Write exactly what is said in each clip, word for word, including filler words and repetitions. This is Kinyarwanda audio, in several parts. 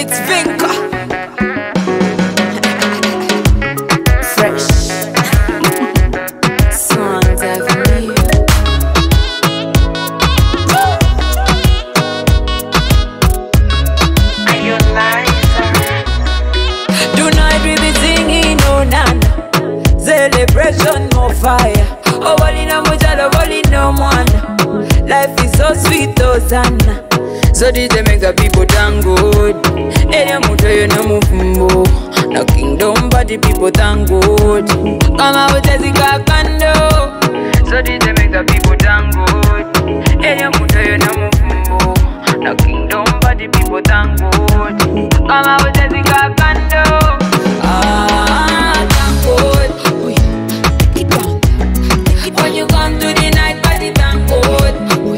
It's Vinca. Fresh Songs Avenue. Tonight we be singing no nana, celebration more fire. Oh, wali na mojalo, wali no mwana. Life is so sweet, Hosanna. So D J make the people thank God. Ere muto yo no mufumbo. No kingdom but the people thank God. Kama utezi kakando. So D J make the people thank God. Ere muto yo no mufumbo. No kingdom but the people thank God. Kama utezi kakando. Ah, thank God. Take it down. When you come to the night party, thank God.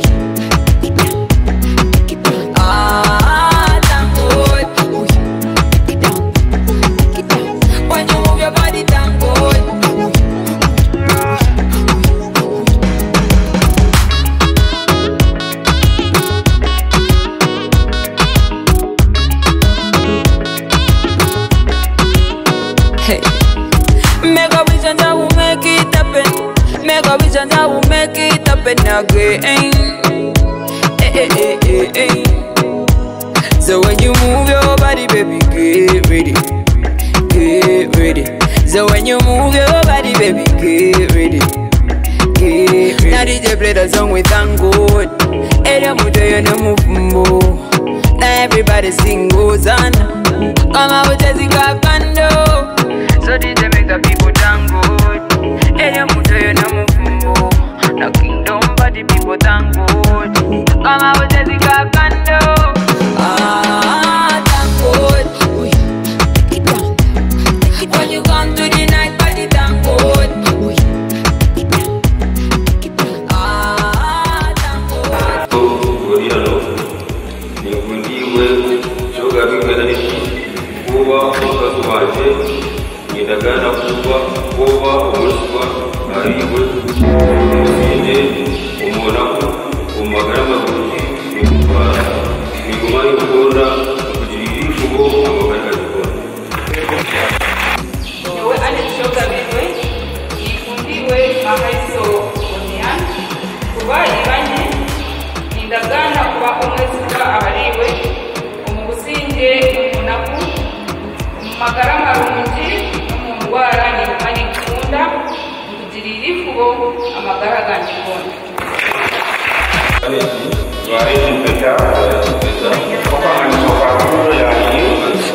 Hey, make a vision that will make it happen. Make a vision that will make it happen again. Hey, hey, hey, hey. So when you move your body, baby, get ready, get ready. So when you move your body, baby, get ready, get ready. Now D J play the song with thank God. Ere muto yo no mufumbo. Now everybody sing Hosanna. Kama utezi kakando. So D J make the people thank God. Ere muto yo no mufumbo. No kingdom but the people thank God. Kama utezi kakando. Ah, thank God. Take it down. When you come to the night party, thank God. Ah, thank God. Nidagana kuba kuba umuswa ariwe usinde umonaku umagara magufi nikubara nigumani ukora kugirira ishugo amagara gakora Yowe ane shoga bidwe ifundiwe mahaiso onian kuba ibanye nidagana kuba umwesuka abariwe umugusinde umunaku umagara marungi umungwara ni umani kunda kugirira ifugo amagara ganjye bona bari mpeta mpeta kwa mani kwa kwa ya hiyo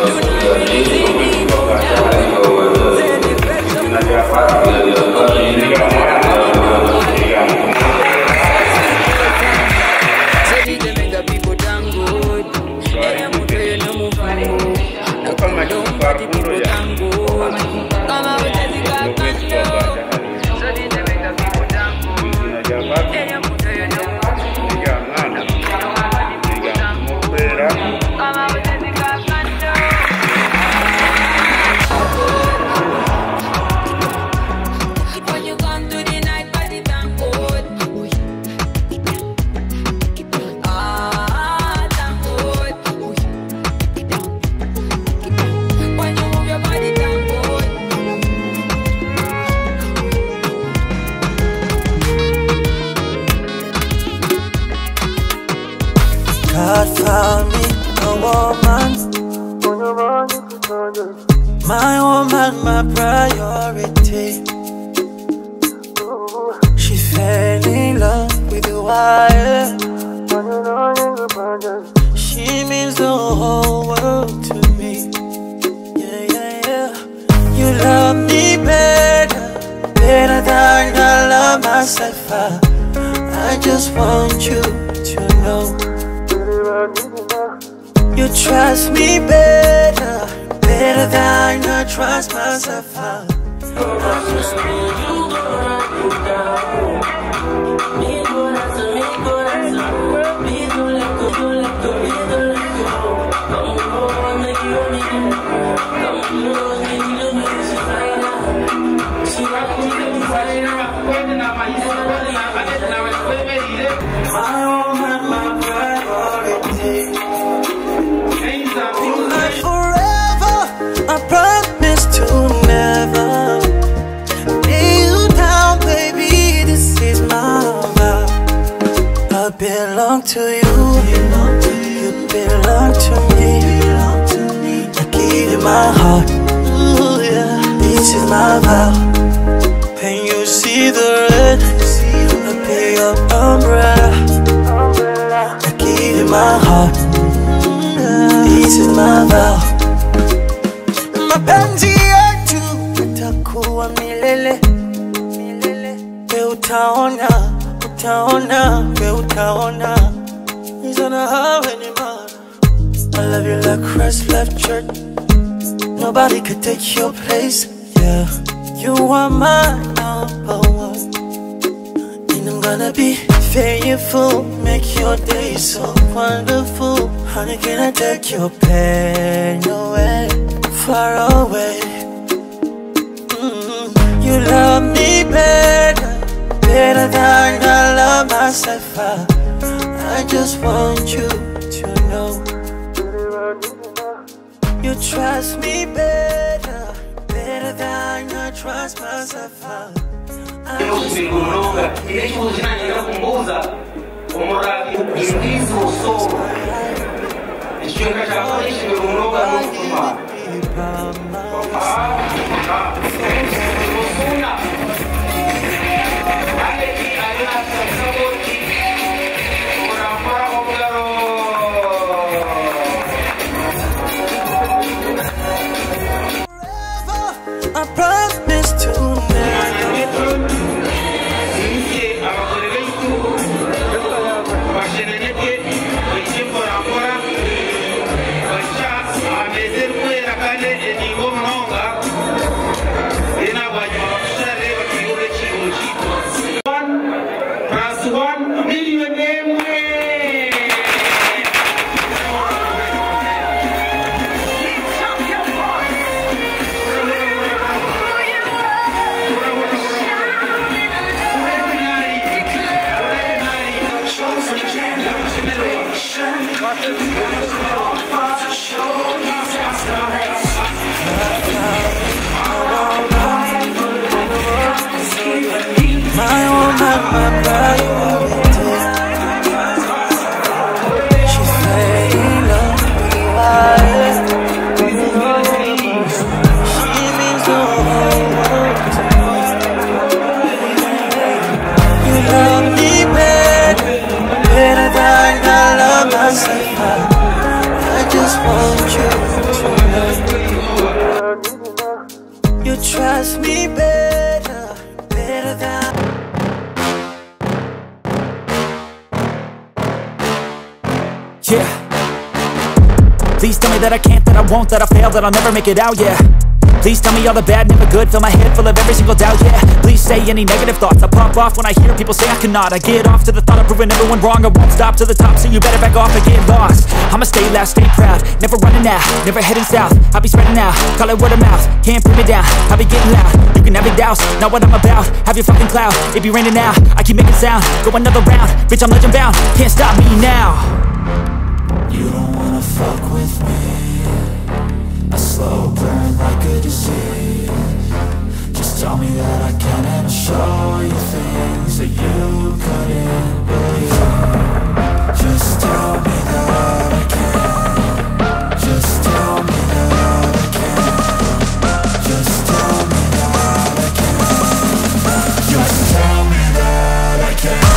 God found me a woman, my woman, my priority. She fell in love with the wire. She means the whole world to me. Yeah, yeah, yeah. You love me better, better than I love myself. I, I just want you to know. You trust me better, better than I trust myself. I just need you to rock it down. Me corazón, mi corazón, me do let go, do let go, me do let go. Come on, make you make it. Come on, make you make it. She rock me, she fire up, waiting on my head, waiting on my head, now it's baby. My woman, my priority. Ain't that to you. You belong to me. I give you my heart. Ooh, yeah. This is my vow. When you see the red, I'll be your umbrella. I give you my heart. This is my vow. Mapenzi yetu itakuwa milele. We utaona, utaona, we utaona. It's gonna happen, man. I love you like Christ left church. Nobody could take your place, yeah. You are my number one, and I'm gonna be faithful, make your day so wonderful. Honey, can I take your pain away, far away? Mm-hmm. You love me better, better than I love myself. I, I just want you to know you trust me better, better than I trust myself. I I promise to my woman, my priority. She fell in love with the wire. She means the whole world to me. You love me better, better than I love myself. I just want you to know you trust me better, better than. Yeah. Please tell me that I can't, that I won't, that I fail, that I'll never make it out, yeah. Please tell me all the bad, never good, fill my head full of every single doubt, yeah. Please say any negative thoughts, I pop off when I hear people say I cannot. I get off to the thought of proving everyone wrong, I won't stop to the top, so you better back off and get lost. I'ma stay loud, stay proud, never running out, never heading south. I'll be spreading out, call it word of mouth, can't put me down, I'll be getting loud. You can have your doubts, not what I'm about, have your fucking clout. It be raining now, I keep making sound, go another round, bitch I'm legend bound, can't stop me now. You don't wanna fuck with me. A slow burn like a disease. Just tell me that I can and I'll show you things that you couldn't believe. Just tell me that I can. Just tell me that I can. Just tell me that I can. Just tell me that I can.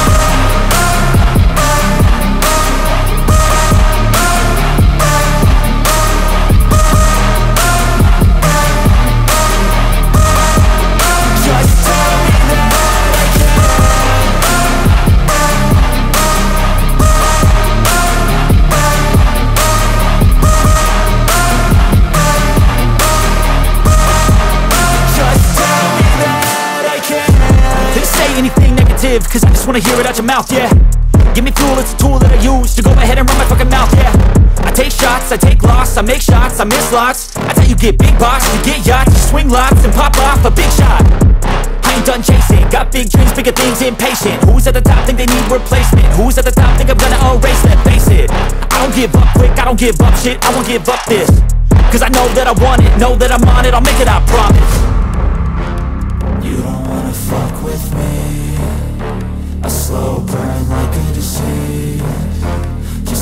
Cause I just wanna hear it out your mouth, yeah. Give me fuel, it's a tool that I use to go ahead and run my fucking mouth, yeah. I take shots, I take loss, I make shots, I miss lots. That's how you get big box, you get yachts, you swing lots and pop off a big shot. I ain't done chasing, got big dreams, bigger things, impatient. Who's at the top think they need replacement? Who's at the top think I'm gonna erase them? Face it, I don't give up quick, I don't give up shit, I won't give up this. Cause I know that I want it, know that I'm on it, I'll make it, I promise. You don't wanna fuck with me. A slow burn like a disease.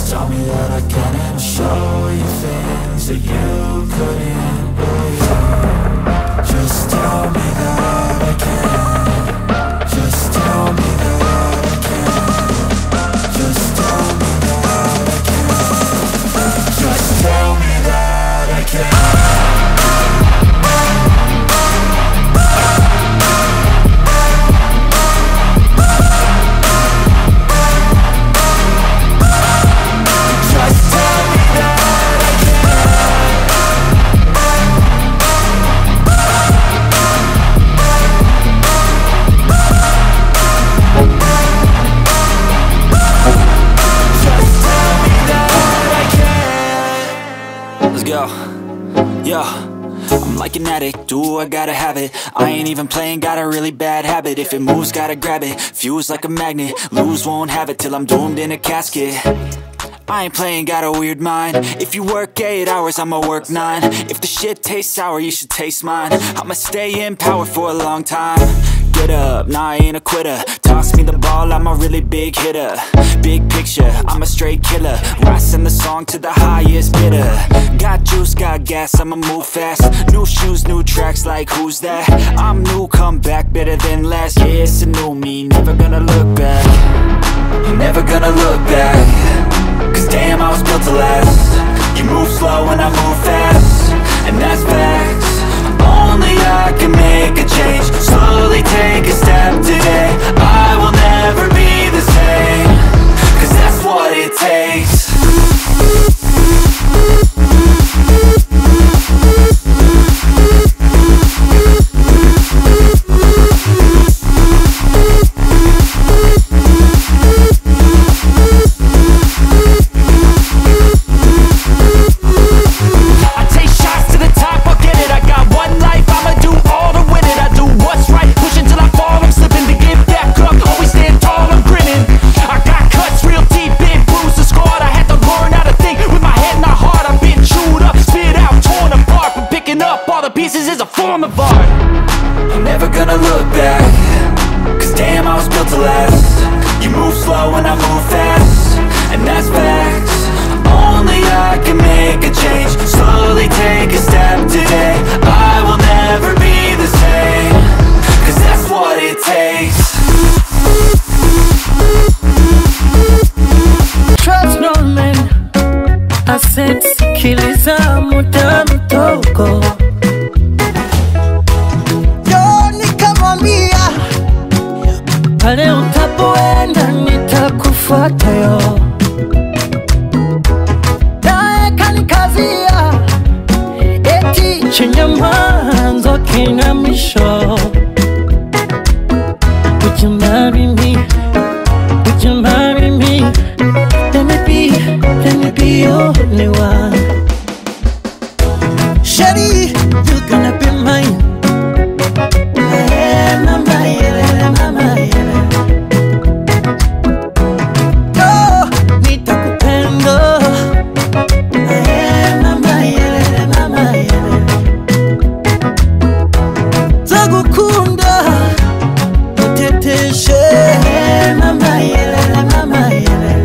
tell me that I can, and I'll show you things that you couldn't believe. Just tell me that I can. Just tell me that I can. Just tell me that I can. Just tell me that I can. Yo, I'm like an addict, do I gotta have it. I ain't even playing, got a really bad habit. If it moves, gotta grab it, fuse like a magnet. Lose, won't have it till I'm doomed in a casket. I ain't playing, got a weird mind. If you work eight hours, I'ma work nine. If the shit tastes sour, you should taste mine. I'ma stay in power for a long time. Get up, nah I ain't a quitter. Toss me the ball, I'm a really big hitter. Big picture, I'm a straight killer. Rising the song to the highest bidder. Got juice, got gas, I'ma move fast. New shoes, new tracks, like who's that? I'm new, come back, better than last. Yeah, it's a new me, never gonna look back. Never gonna look back. Cause damn, I was built to last. You move slow and I move fast, and that's facts. Only I can make a change. Slowly take a step today. I will never be the same. Cause that's what it takes. Sikiliza muda mtoko, ndo nikamwambia pale utapoenda nitakufuata yo. Nae kanikazia eti chenye mwanzo kina mwisho. Would you marry me? Would you marry me? Let me be, let me be your only one. Shawty, you're gonna be mine. Yeah, mama, yeah, mama, yeah. No, nitakupenda. Yeah, mama, yeah, mama, yeah. Takukunda, uteteshe. Yeah, mama, yeah, mama, yeah.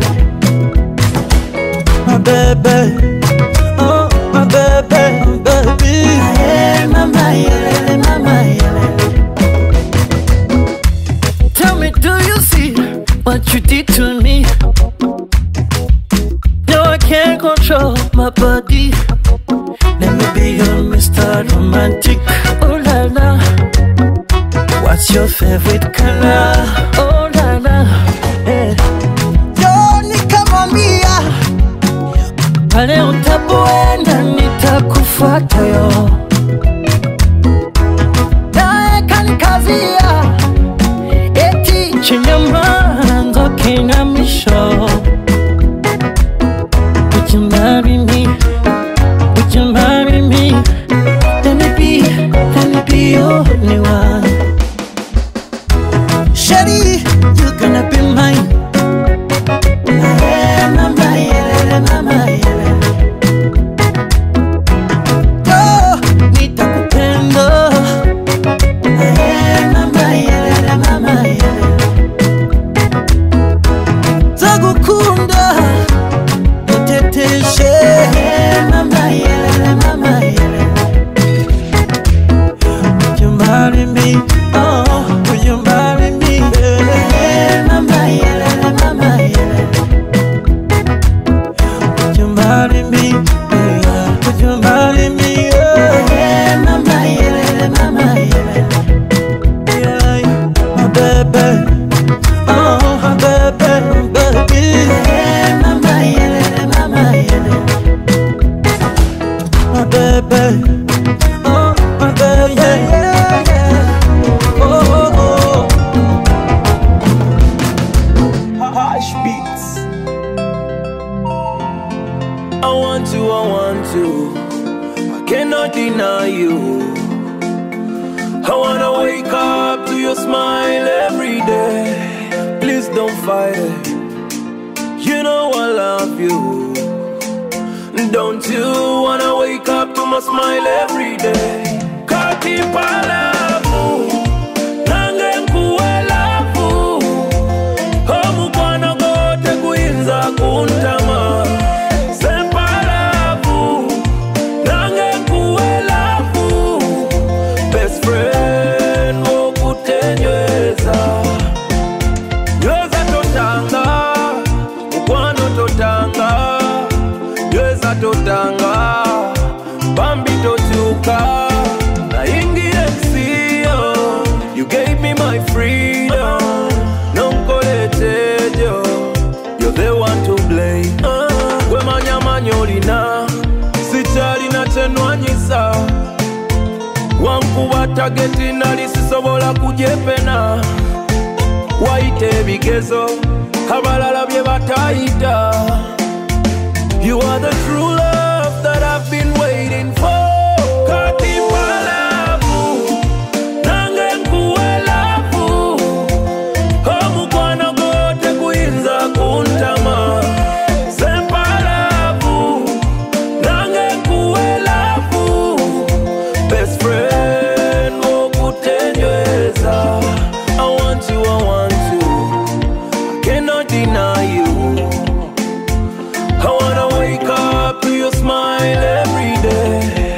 My baby. What you did to me, no, I can't control my body. Let me be your Mister Romantic. Oh la la, what's your favorite color? Oh la la, yeah. Yo nikamwambia pale utapoenda nitakufuata yo. Nae kanikazia eti chenye mwanzo kina mwisho. Would you marry me? Would you marry me? Let me be, let me be your only one. Shawty, you're gonna be mine. Yeah, mama, yeah, mama, yeah. Oh, nitakupenda. Yeah, mama, yeah, mama, yeah. Takukunda, I want to, I want to, I cannot deny you. I wanna wake up to your smile every day. Please don't fight it, you know I love you. Don't you wanna wake up to my smile every day? Kati palavu, nange nkuwe lavu. Homu kwana gote kuinza kuntama. Sempalavu, nange nkuwe lavu. Best friend wokutenyweza. Nyweza totanga, ukwano totanga. Nyweza totanga, bambi totuka. Na ingi ensio, you gave me my freedom. Nonkoletejo, you're the one to blame. Gwe manya manyolina, sichali na chenwanyisa. Wankuba tageti nali sisobola kujepena. Waite bigezo, abalala bye batayita. You are the true love that I've been waiting for. Kati palavu, nange nkuwe lavu. Homu kwana gote kuinza kuntama. Sempalavu, nange nkuwe lavu. Best friend wokutenyweza. I want you, I want you, I cannot deny you. I wanna wake up to your smile every day.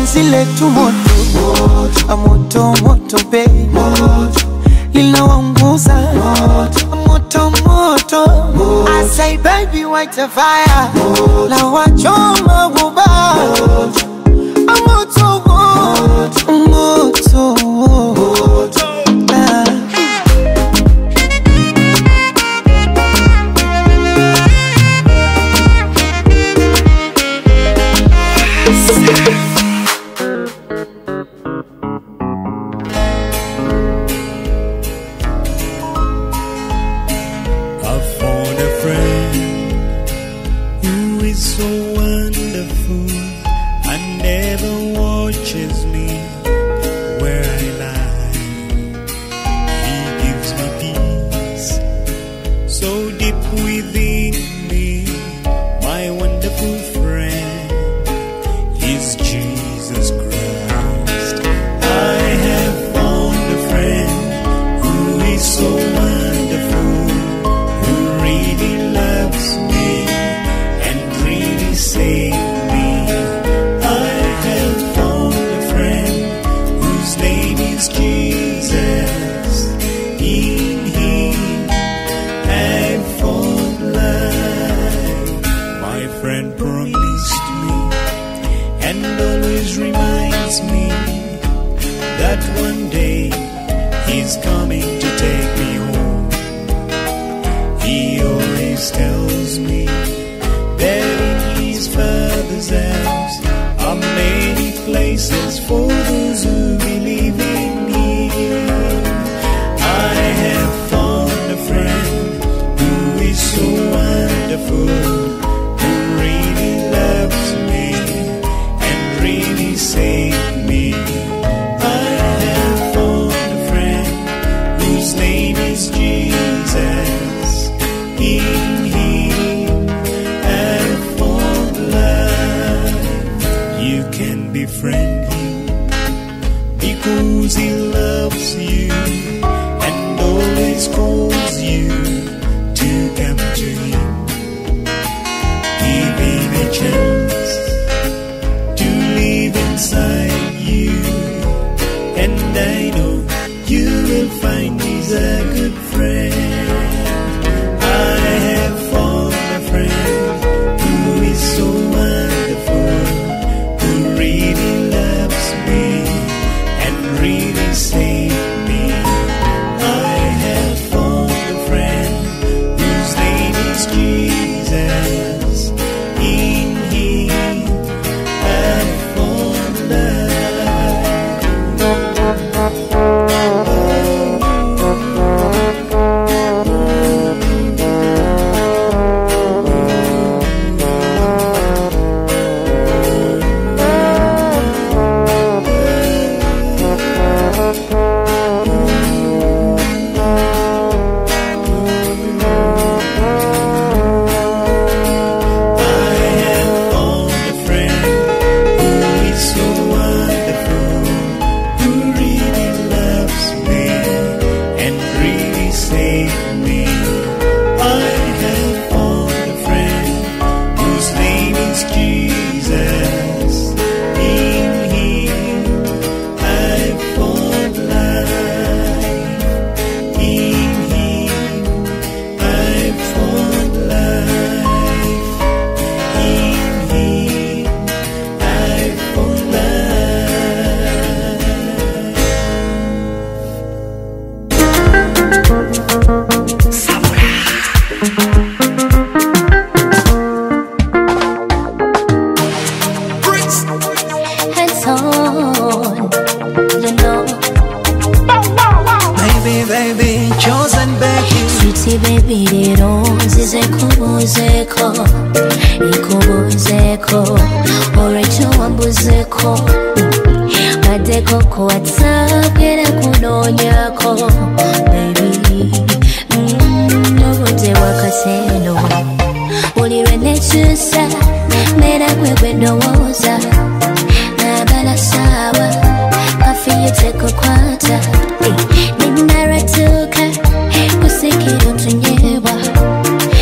penzi letu moto, moto moto baby, linawaunguza moto moto. I say baby white a fire, la wachoma guba moto moto moto.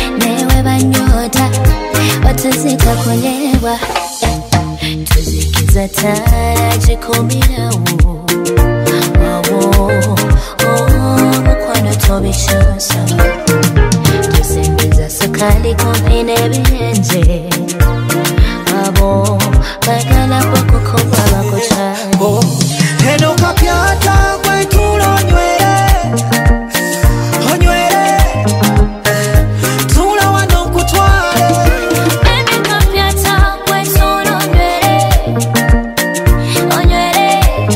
Tuziki ataragikumirawo awo mukwano tobishoza tusembiza sukali kumpi n'ebirenze abo bagala pokukuba bakucana eno kapyata kwetula onywere onywere tula wano nkutwale eno kapyata kwetula onywere onywere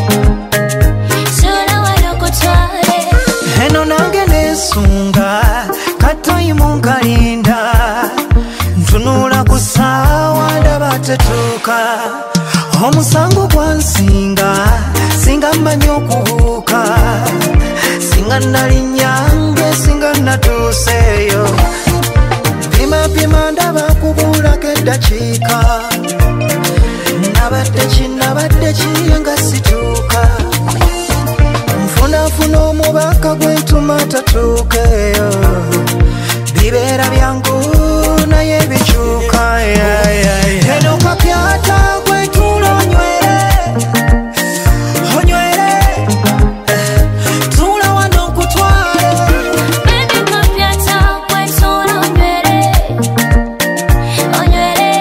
tula wano nkutwale eno nange nesunga katoyimu nkalinda ntunula ku ssaawa ndaba tetuuka omusango gwansinga singa mmanyi okubuuka singa nalinyange singa natuuseeyo pimapima ndaba kubuulako eddakiika nabadde kinabadde kiyenga situuka nfunafuna omubaka gwentuma tatuukeeyo bibeera byangu naye bikyuka eno kapyata gwetula onywere onywere tula wano nkutwale eno kapyata kwetula onywere onywere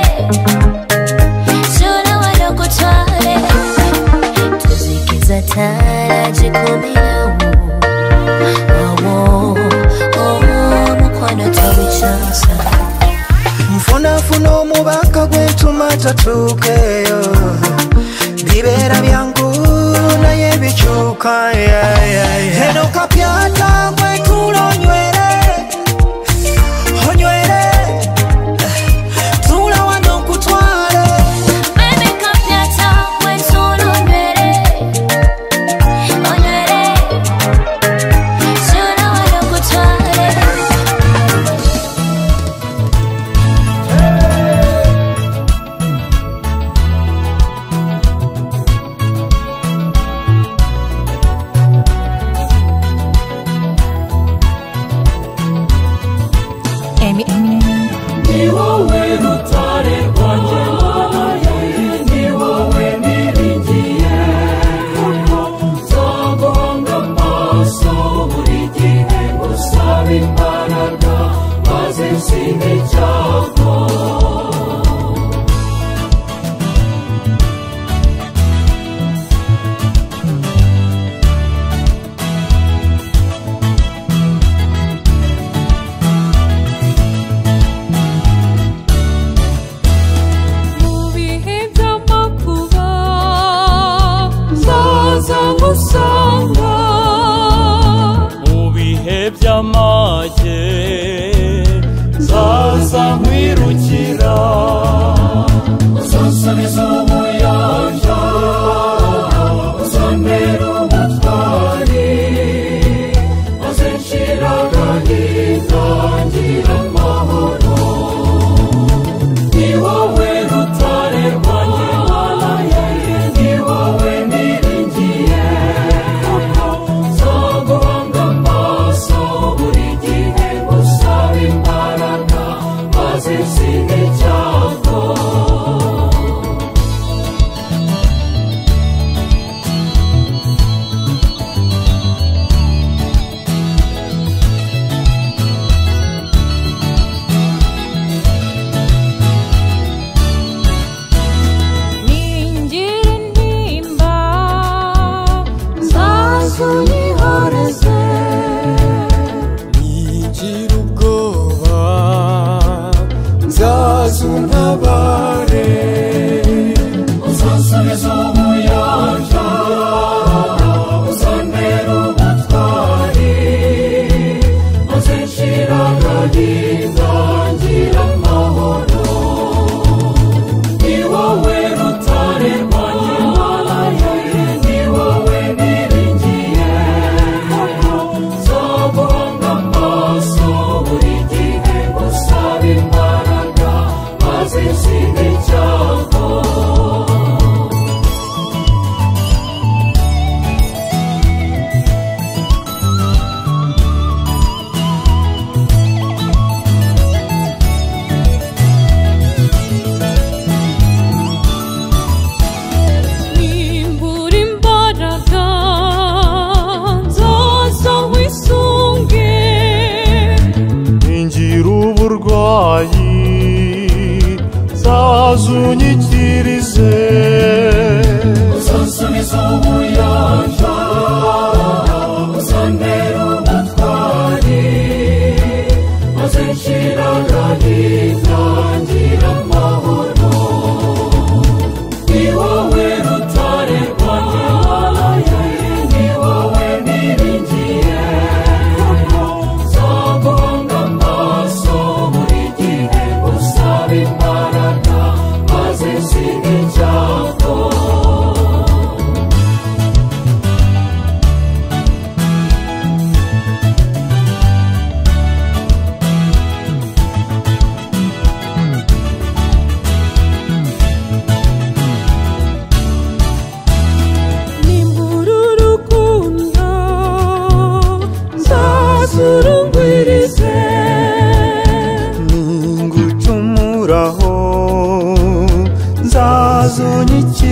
tula wano nkutwale tuzikiza ataragikumirawo awo mukwano tobikyasa nfunafuna omubaka gwentuma tatuukeeyo bibeera byangu naye bikyuka eno kapyata gwetula onywere onywere tula wano nkutwale eno kapyata kwetula onywere onywere tula wano nkutwale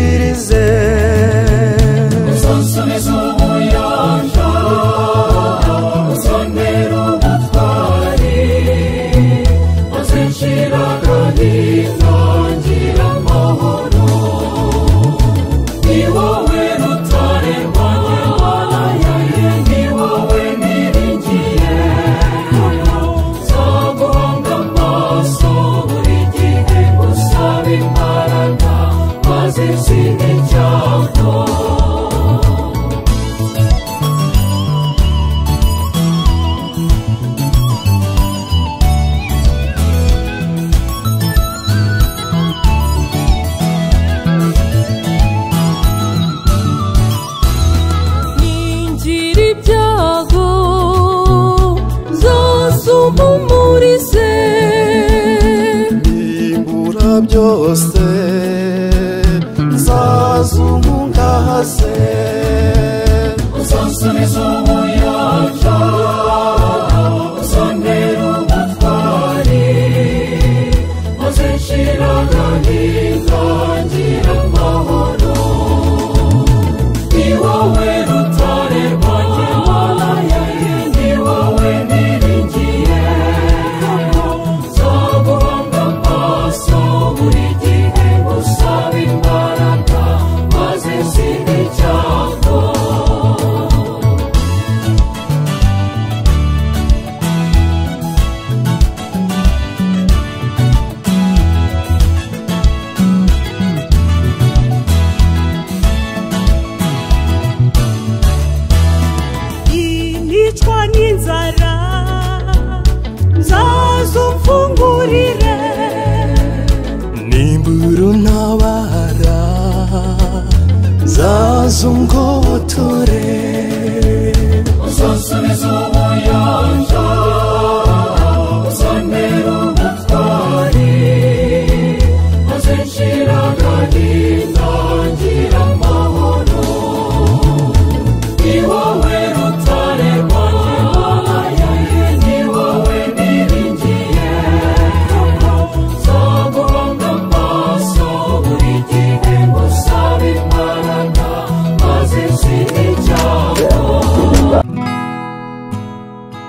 unsumbirize uzansubiza ubuyanja uzantera ubutwari maze nshira agahinda ngira amahoro ni wowe rutare rwanjye mana yanjye ni wowe niringiye nzaguhanga amaso buri gihe ngusaba imbaraga maze nsinde icyago ningira ibyago nzasumpumurize nimbura byose nzazungahaze uzansubiza ubuyanja uzantera ubutwari maze nshira agahinda ngira amahoro ni wowe rutare rwanjye mana yanjye ni wowe niringiye nzaguhanga amaso buri gihe ngusaba imbaraga maze nsinde icyago nicwa n'inzara nzazumfungurire nimbura untabara nzazungotore uzansubiza ubuyanja uzantera ubutwari maze nshira agahinda ngira amahoro ni wowe rutare rwanjye mana yanjye ni wowe niringiye nzaguhanga amaso buri gihe ngusaba imbaraga maze nsinde icyago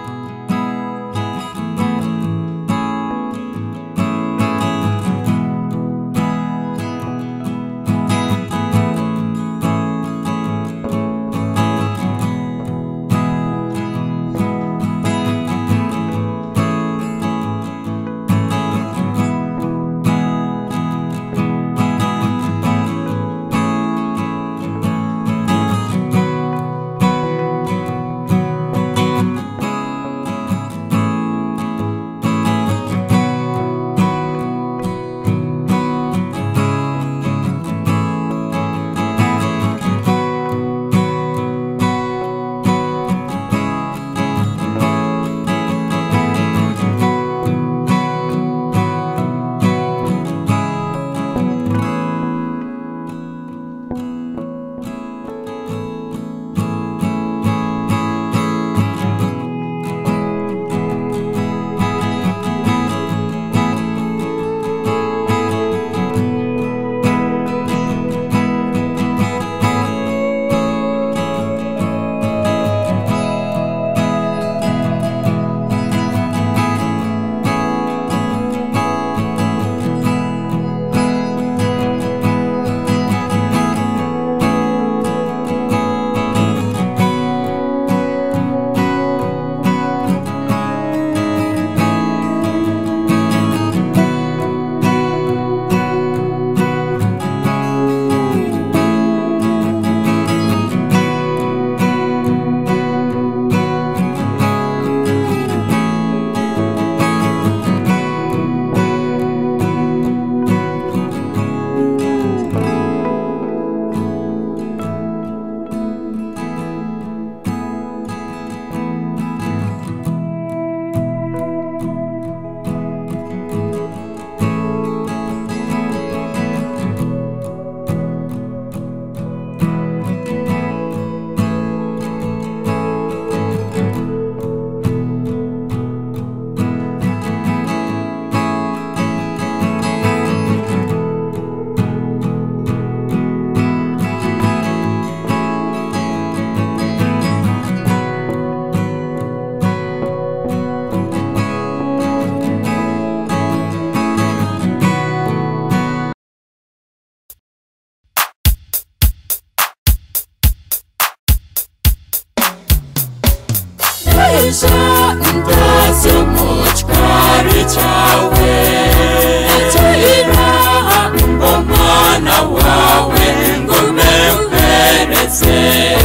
Eja ndazi umucwari cyawe Ejoira umwana wawe ngume nkwereze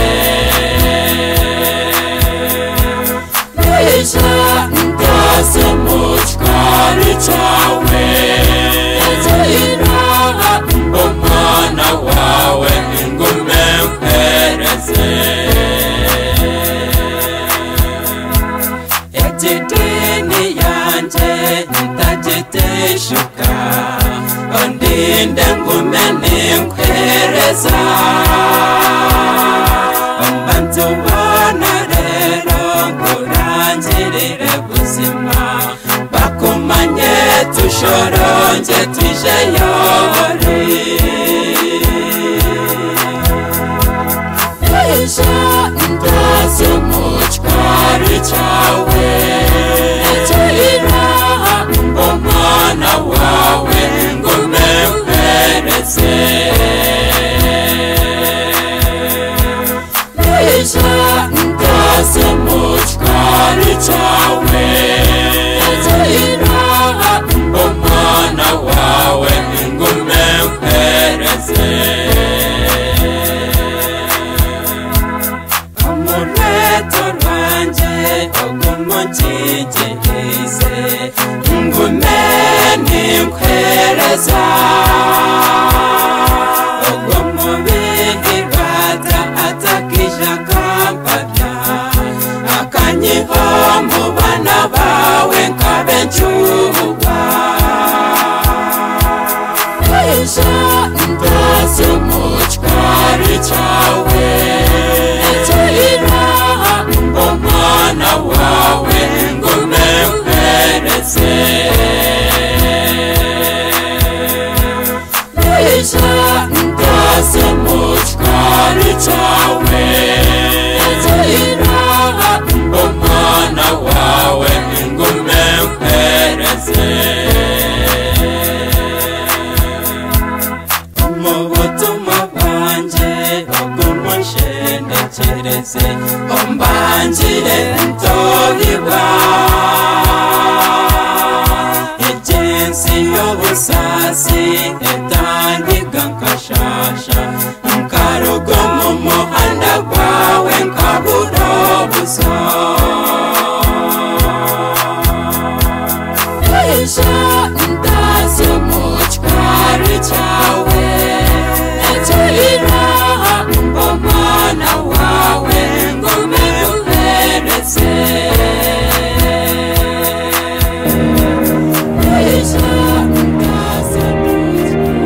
Eja ndazi umucwari cyawe Ejoira umwana wawe ngume nkwereze Ejidini yanje ntajiteshuka Ondinde ngume ninkwereza Ombantu wana rero nkurangirire buzima Bakumanye tushoronje tuje yori Eja ndazi umucwari cyawe Ejoira umwana wawe ngume nkwereze Eja ndazi umucwari cyawe Ejoira umwana wawe ngume nkwereze Umureto rwanje ogumunshyikirize ngume ninkwereza Ogwo mubiri rwata atakije akampabya Akanyiho mu bana bawe nkabe ncyuba Eja ndazi umucwari cyawe Ejoira umwana wawe ngume nkwereze Eja ndazi umucwari cyawe Ejoira umwana wawe ngume nkwereze Mu butumwa bwanjye ogumunshendekereze Ombangire ntohibwa Ejensi y'obusasi etandiga nkashasha Nkarugo mu muhanda gwawe nkabura obuso Eja ndazi umucwari cyawe Ejoira umwana wawe ngume nkwereze Eja ndazi umucwari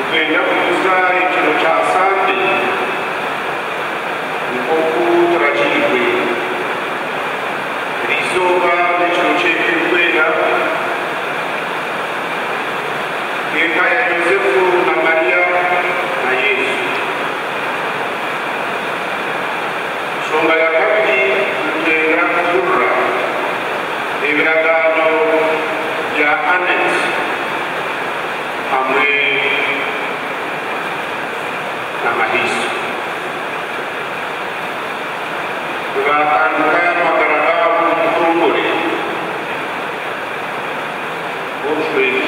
twenda kuguza ikintu cya sande nikoku turakirwe rizoba n'ikintu cy'ekwenda eka ya yosefu na mariya na yesu shonga ya kabiri twenda kujurura ibiragano bya anet hamwe n'amahiso tugatandukanya amagaragara y'umutongore w'ubushweri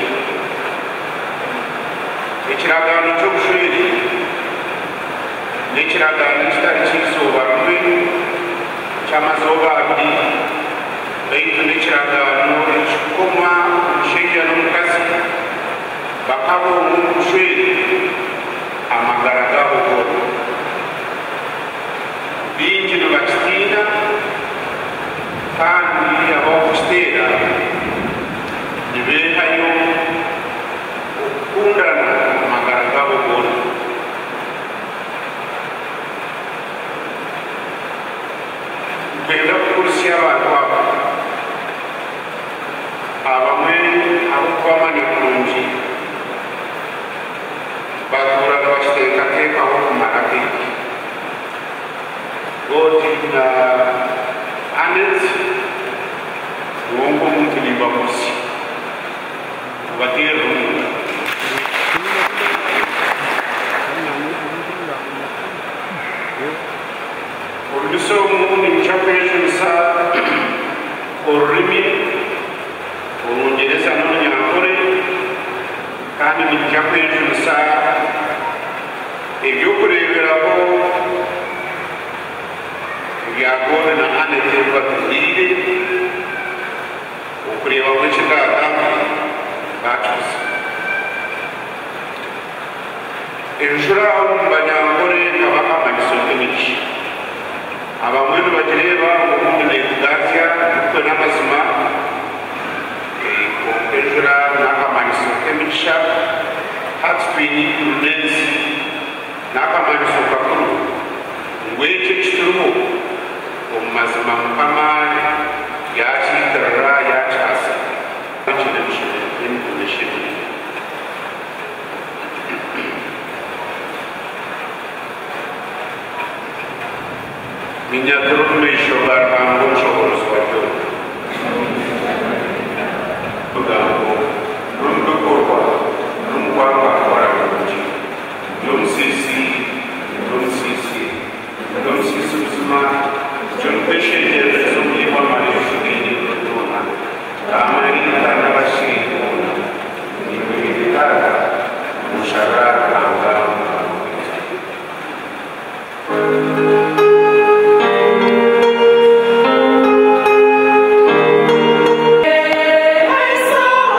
ikiragano cy'ubushweri n'ikiragano kitari cy'izuba rumwe cy'amazuba abiri baitu n'ikiragano ekikoma omushaija n'omukazi bakaba omubushweri amagara gabo gona bingi nibakitiina kandi abakukiteera nibeehayo okukundana amagara gabo gona twenda kukulisya abantu abo abamwe abokubamanya kurungi baturaga bakiteekateekaho kumara keki goti na anet wongo omuntu nimbamusi bateera omuntu olulisa omu nimukya kwejunisa olulimi olungereza n'olunyankore kandi nimukya kwejunisa ebyokureeberaho ebyagore na anete batubwire okureebaho ekitaaga batuuza enjura omu banyankore kabaka amanyiso g'emiki abamwe nibagireeba obundi neekugatya kwe n'amazima enjura n'akamanyiso k'emigisha hati twine prudence n'akamanyiso kakuru ngu ekyo ekituriho omu mazima mukama yakiitirira yakyasa emikuneshere minyaturu mu maisho ga ruhanga omushobozi wa byona tugambo n'omubikorwa n'omukwanga akora bulungi by'omusisi n'omusisi n'omusisi buzima kyomupeshengereza omulimo amarefu g'eine kutona kamarinda n'abashinga nibwirikara mushara kangamba My soul.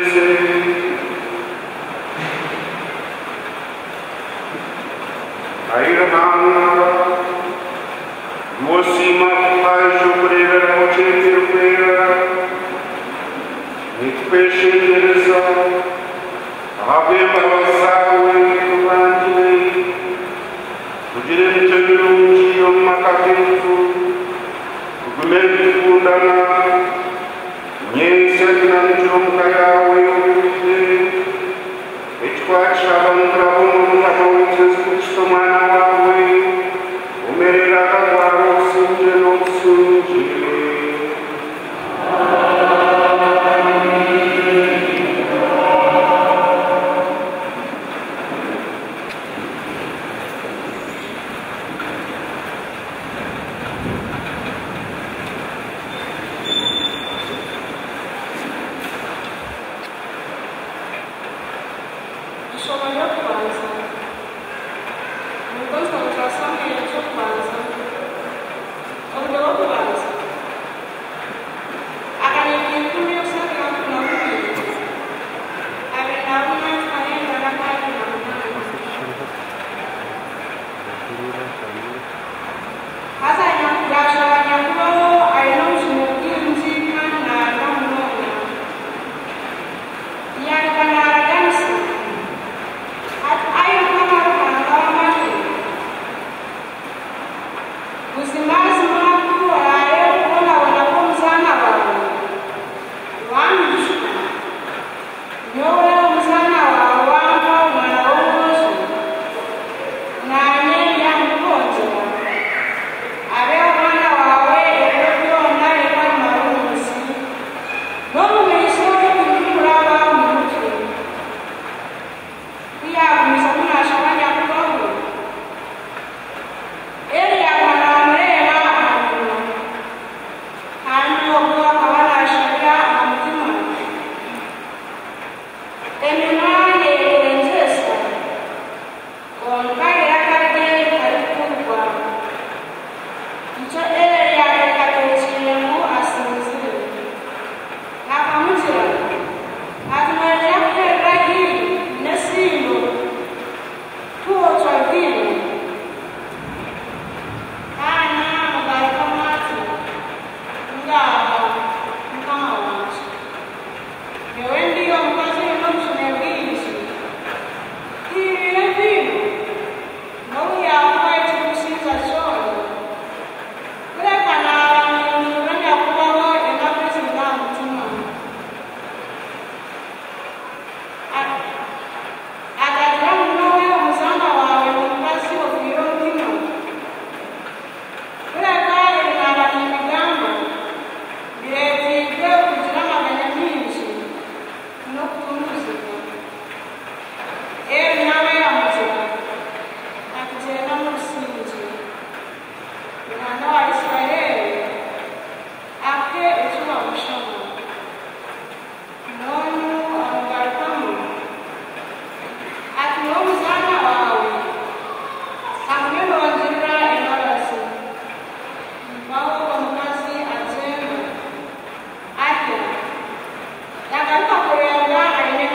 Yang kan tak boleh ada, ini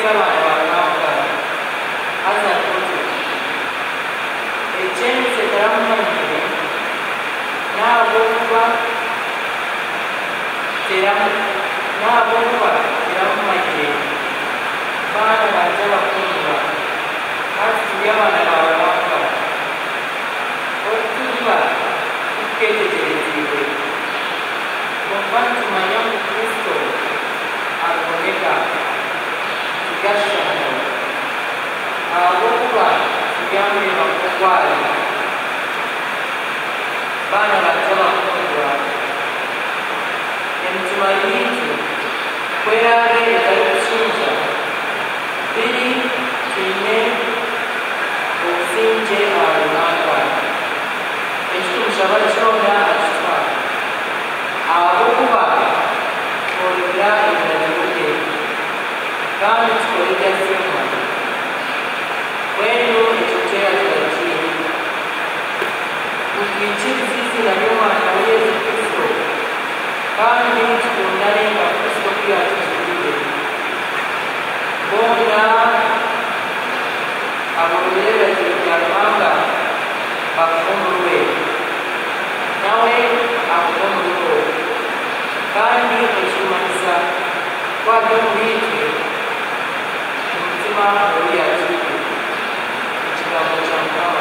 y'abantu baranga haza kutu echense taramumanyire nabo kuba teramu nabo kuba teramumanyire bana baje bakundwa hasi turi abana bawe baranga otuba tuketegerezibwe mufana tumanya mu Kristo aboneka tugashana abo kuba tugambe bakugwali bana baje bakundwa emitima yitu kwerage etarukusunza biri twine obusinje abalunanga ekitumusaba kyona akitwa abo kuba twolegra ebiragiro kandi tukoleja sima wenu echochea tutakiri tukikirizizi na nyumana wa Yesu Kristo kandi tukundane na Kristo pia tusikile bona abongerera kiryamanga bakumurwe nawe akumurwe kandi ukishumanisa kwabyo mubitwe umutima uri yakiri ikigambo cya Mukama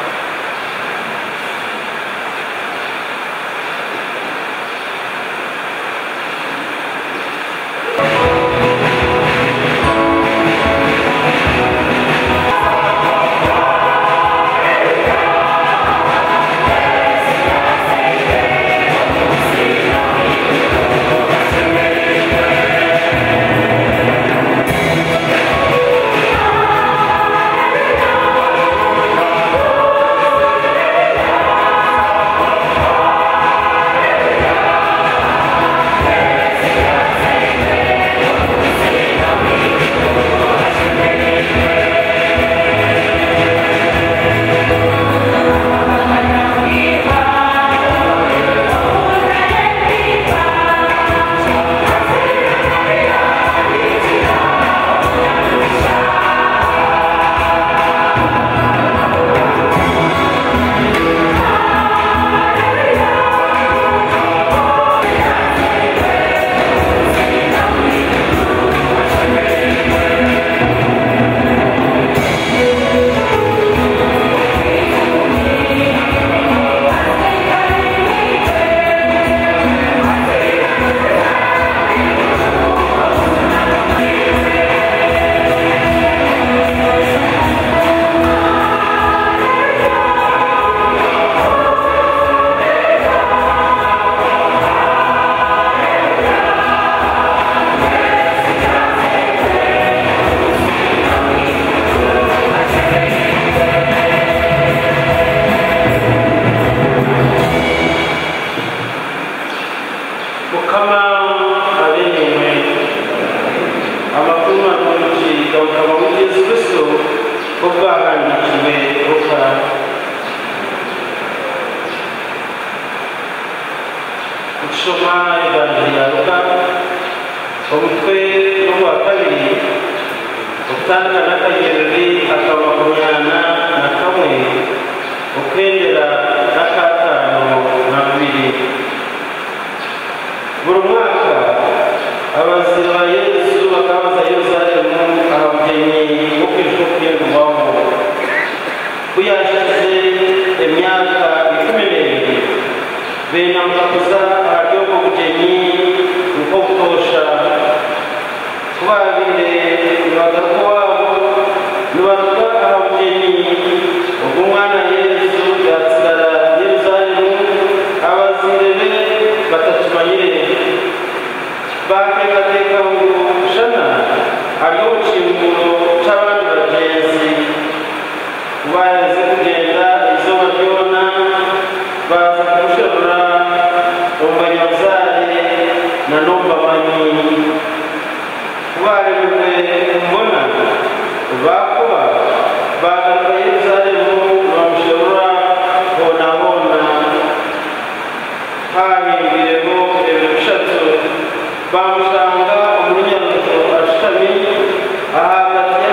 bamusanga umunyarwanda ashami ahagaze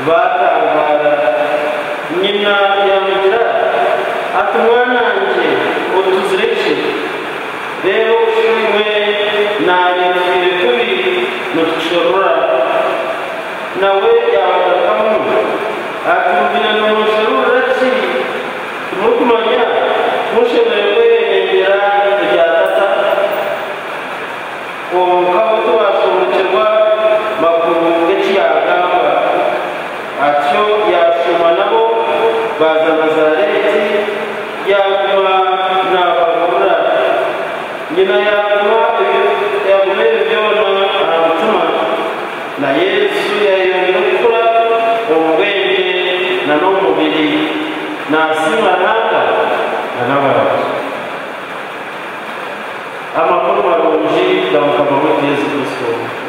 batangara nyina yamugira ati mwana wanjye utuzireke rero ushimwe narindwire kuri nutushorora nawe yabagakamu ati mbina n'umushorora ki tumukumanya mushobore kweyengera rya tata uwo mukaba tubashobokirwa makuru y'ikiyagamba atyo yashuma nabo baza Nazareti yaguma n'abagura nyina yaguma yaguma ibyona aramutuma na Yesu yayonye gukura ubwenge na n'umubiri nasimaranga na n'abantu amakuru marungi ndamukama muri Yesu Kristo.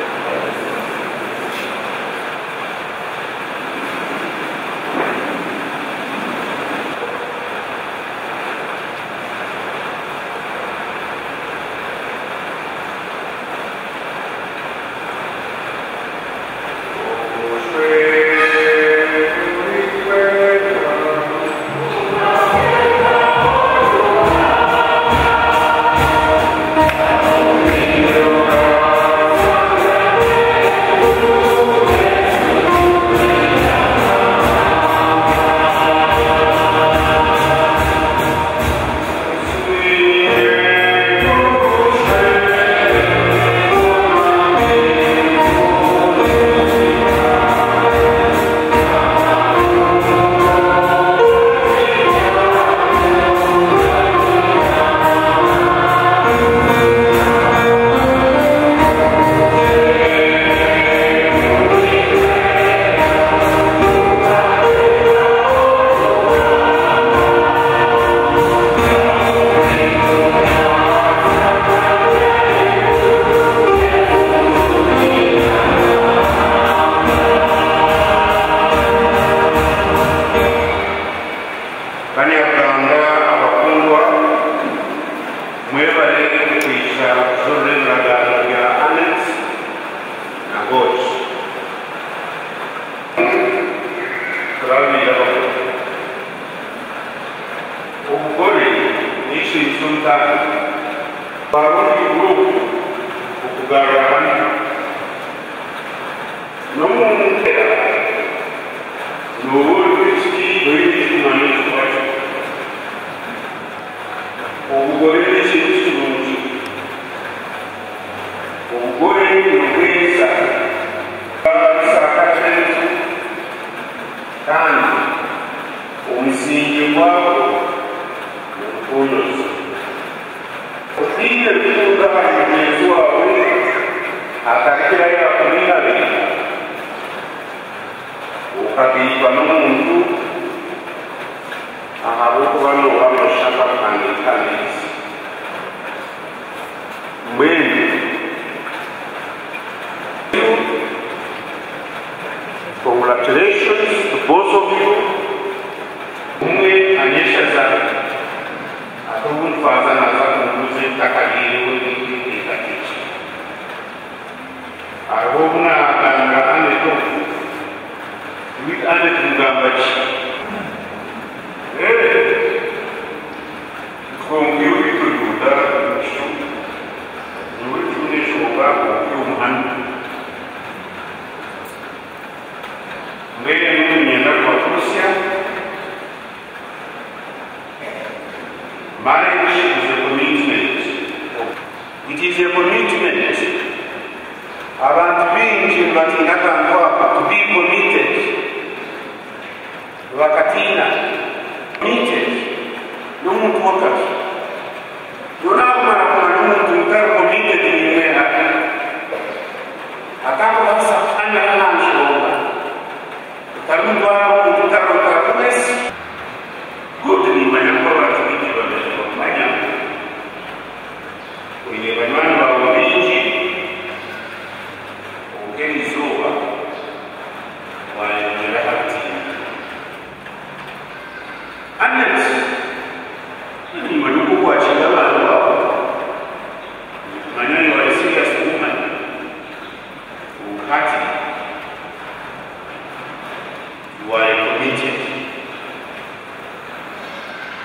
Congratulations to both of you. Umwe anyesha zake. Atubun faza na zake mbuzi takadiri wiki ikatichi. Arobuna aganga ane tofu. Wit ane tungambachi. Eh. Kongi witu yuda nshu. Nuwitu nishoga kukiumuhanu. Mbele nienda kwa Rusia. Marriage is a commitment. It is a commitment. Abantu bingi batinatangwa to be committed. Wakatina committed. N'umuntu wakazi. Yonamara kwa n'umuntu utari committed nimera. Akabasa ana ananshoba. Tarumba utaro tarumes gudni manyakora tiki wale manya kwenye wanyama wa wingi ongeni zoa wale hati anet ni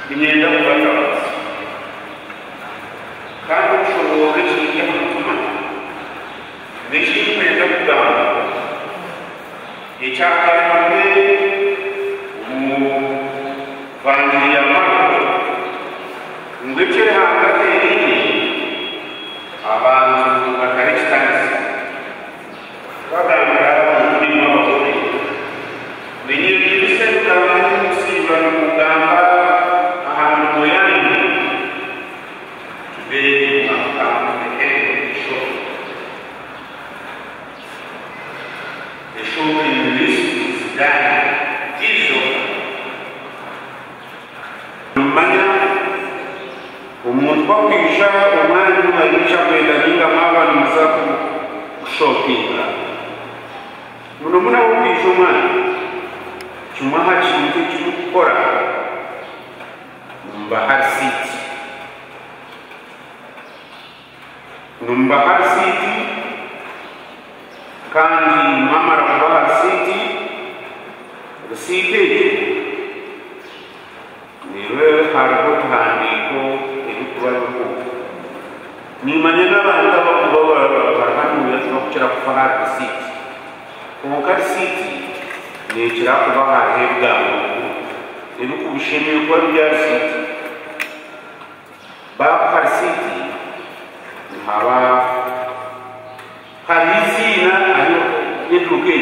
binyenda kubatabaza kandi ushobora kijya gutuma n'ikinkwenda kugamba icyakambwe umuvangiri y'amahoro ngwicyo hagati y'ini abantu bakarikitanisi bagambira umurimo w'abagore binyuze ibiseruka n'umusiba n'umugamba ahantu mu yandi tubere amagambo y'ihembe ishoboka ishoboka ibintu zidane izo umanya umuntu wakwisha umwanya umwisha kwenda ninga mabana muzaku shoppinga muno muna wakwisha umwanya chumaha chintu chikukora Bahar City Bahar City kandi mamara Bahar City City niwe hariko handiko ebikubaluko nimanya n'abantu abakuba barahanuye bakukira kufahar City Bahar City nekira kuba hahebwamo ebikubishimiye kuba bya City Bahar City haba hari izina ariyo yeduke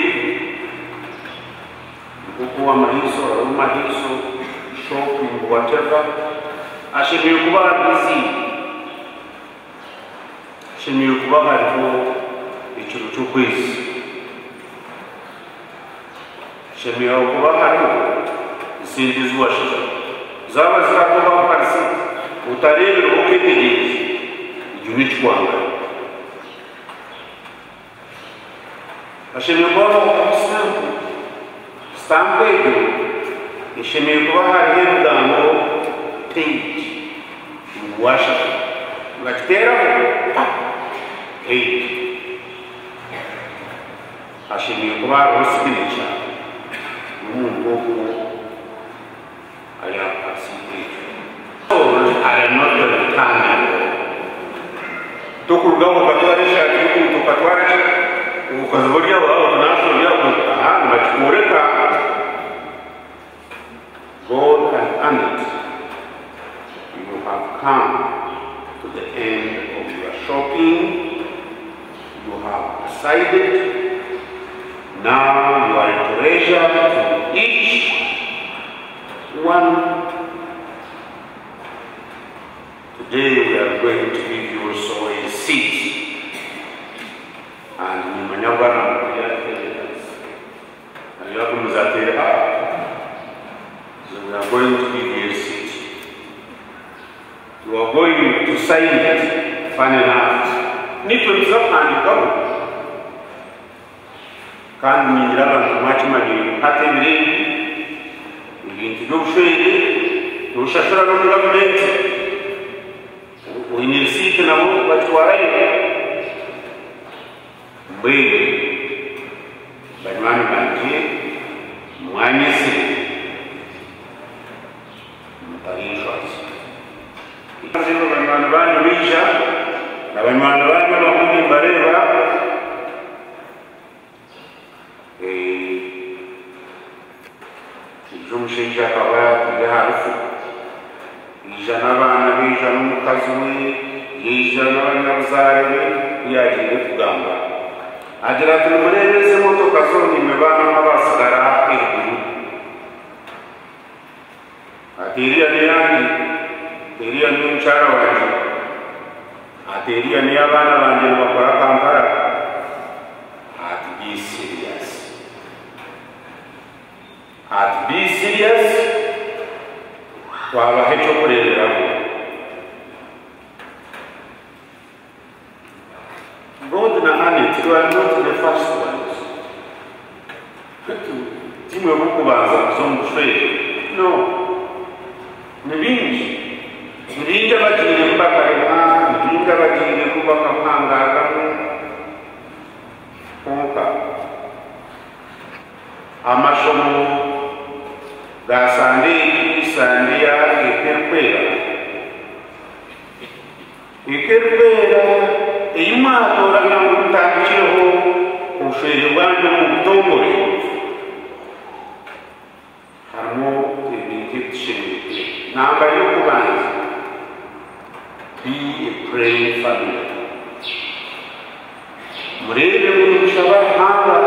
kuko amahiso amahiso shopping whatever ashimiye kuba busy ashimiye kuba hariho ikintu cy'ukwezi ashimiye kuba hariho izindi zubashije zaba zirakuba Bahar City utarebera ukitegereza igihe n'ikikwanga ashimiye kuba hariho stamp stamp ejo ishimiye kuba hariho ibigambo page ububasha ugakiteraho page ashimiye kuba hariho signature n'umugogo aya signature are not the time tukurugaho katwarisha kiku tukatwarisha ukazoboria wao tunaso yako aha machikoreka God has done it. You have come to the end of your shopping. You have decided. Now you are a treasure to each one. Today we are going to give you also a seat. And we are going to give you a seat. You are going to sign it, final enough. Need to reserve and come. Can you have a much money? At any rate, you need to do shade, you shall show the government. We need to see now what you are. Baby, but man, man, one is abantu banyu bisha abantu banyu bakujya bareba eh ijumushinja akaba kujya hafi ijana abana bisha n'umukazi we yijana n'abanyabuzare yagiye kugamba agira ati murebeze motoka zone imebana n'abasigara hejuru atiriya n'iyandi Teriya ni mchara waje. Ateriya ni abana banje bakora Kampala. At be serious. At be serious. Waba hecho kurerera. God na Anet, you are not the first ones. Timwe mukubanza kuzomufeye. No. Nibinji. Nibinja bagire kubaka rema, nibinja bagire kubaka mpangaka konka. Amashomo ga sande, sandia, eter ikerupera ikerupera imatora na mutangiro usheye bwana mu butongore harimo ibintu namba yo kubanza be a praying family murebe mushaba hanga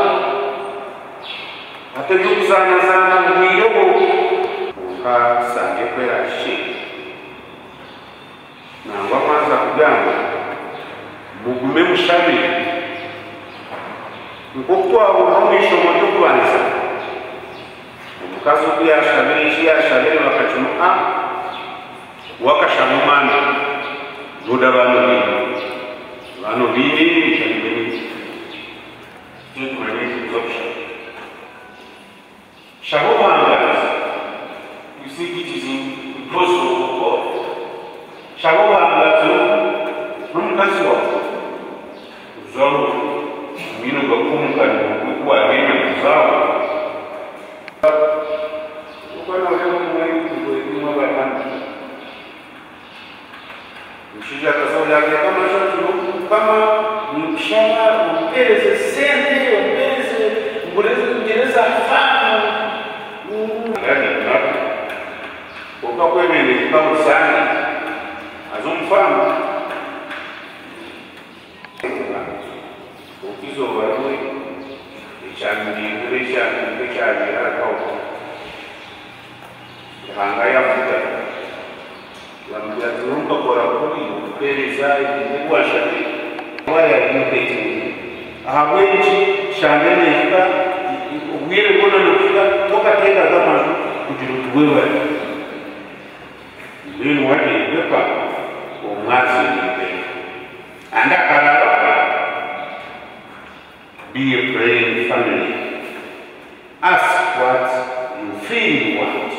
atayuzana zana mwiyobo ka sange kwera shi nangwa kwanza kugamba mugume mushabi nkokwa urumisho moto kwanza mukazo kuya shabiri shi ya shabiri wakachumuka wakashamumana muda bano bino bano bini kalibeni tukumane option shabo banga you see it is in close to God shabo banga tu numkazi wa zoro mino gakumka ni kuwa bene mzao ukona leo mwezi kwa mwa bana mshija kasoro yake kama shoto kama mshana mpeleze sente mpeleze mbuleze kujereza fahamu yani hapo ukakwemele kama sana azumfahamu ukizo warui ichandi kuresha kuresha haraka huko hanga ya futa wambia turumba bora kuli upeleza ni kwa shati waya yipeti ahawenji shandene ika ubwire bona nofika toka teka kama kujirutuwewe lino wake ipepa umwazi ipe anda kalala be a praying family. Ask what you feel you want.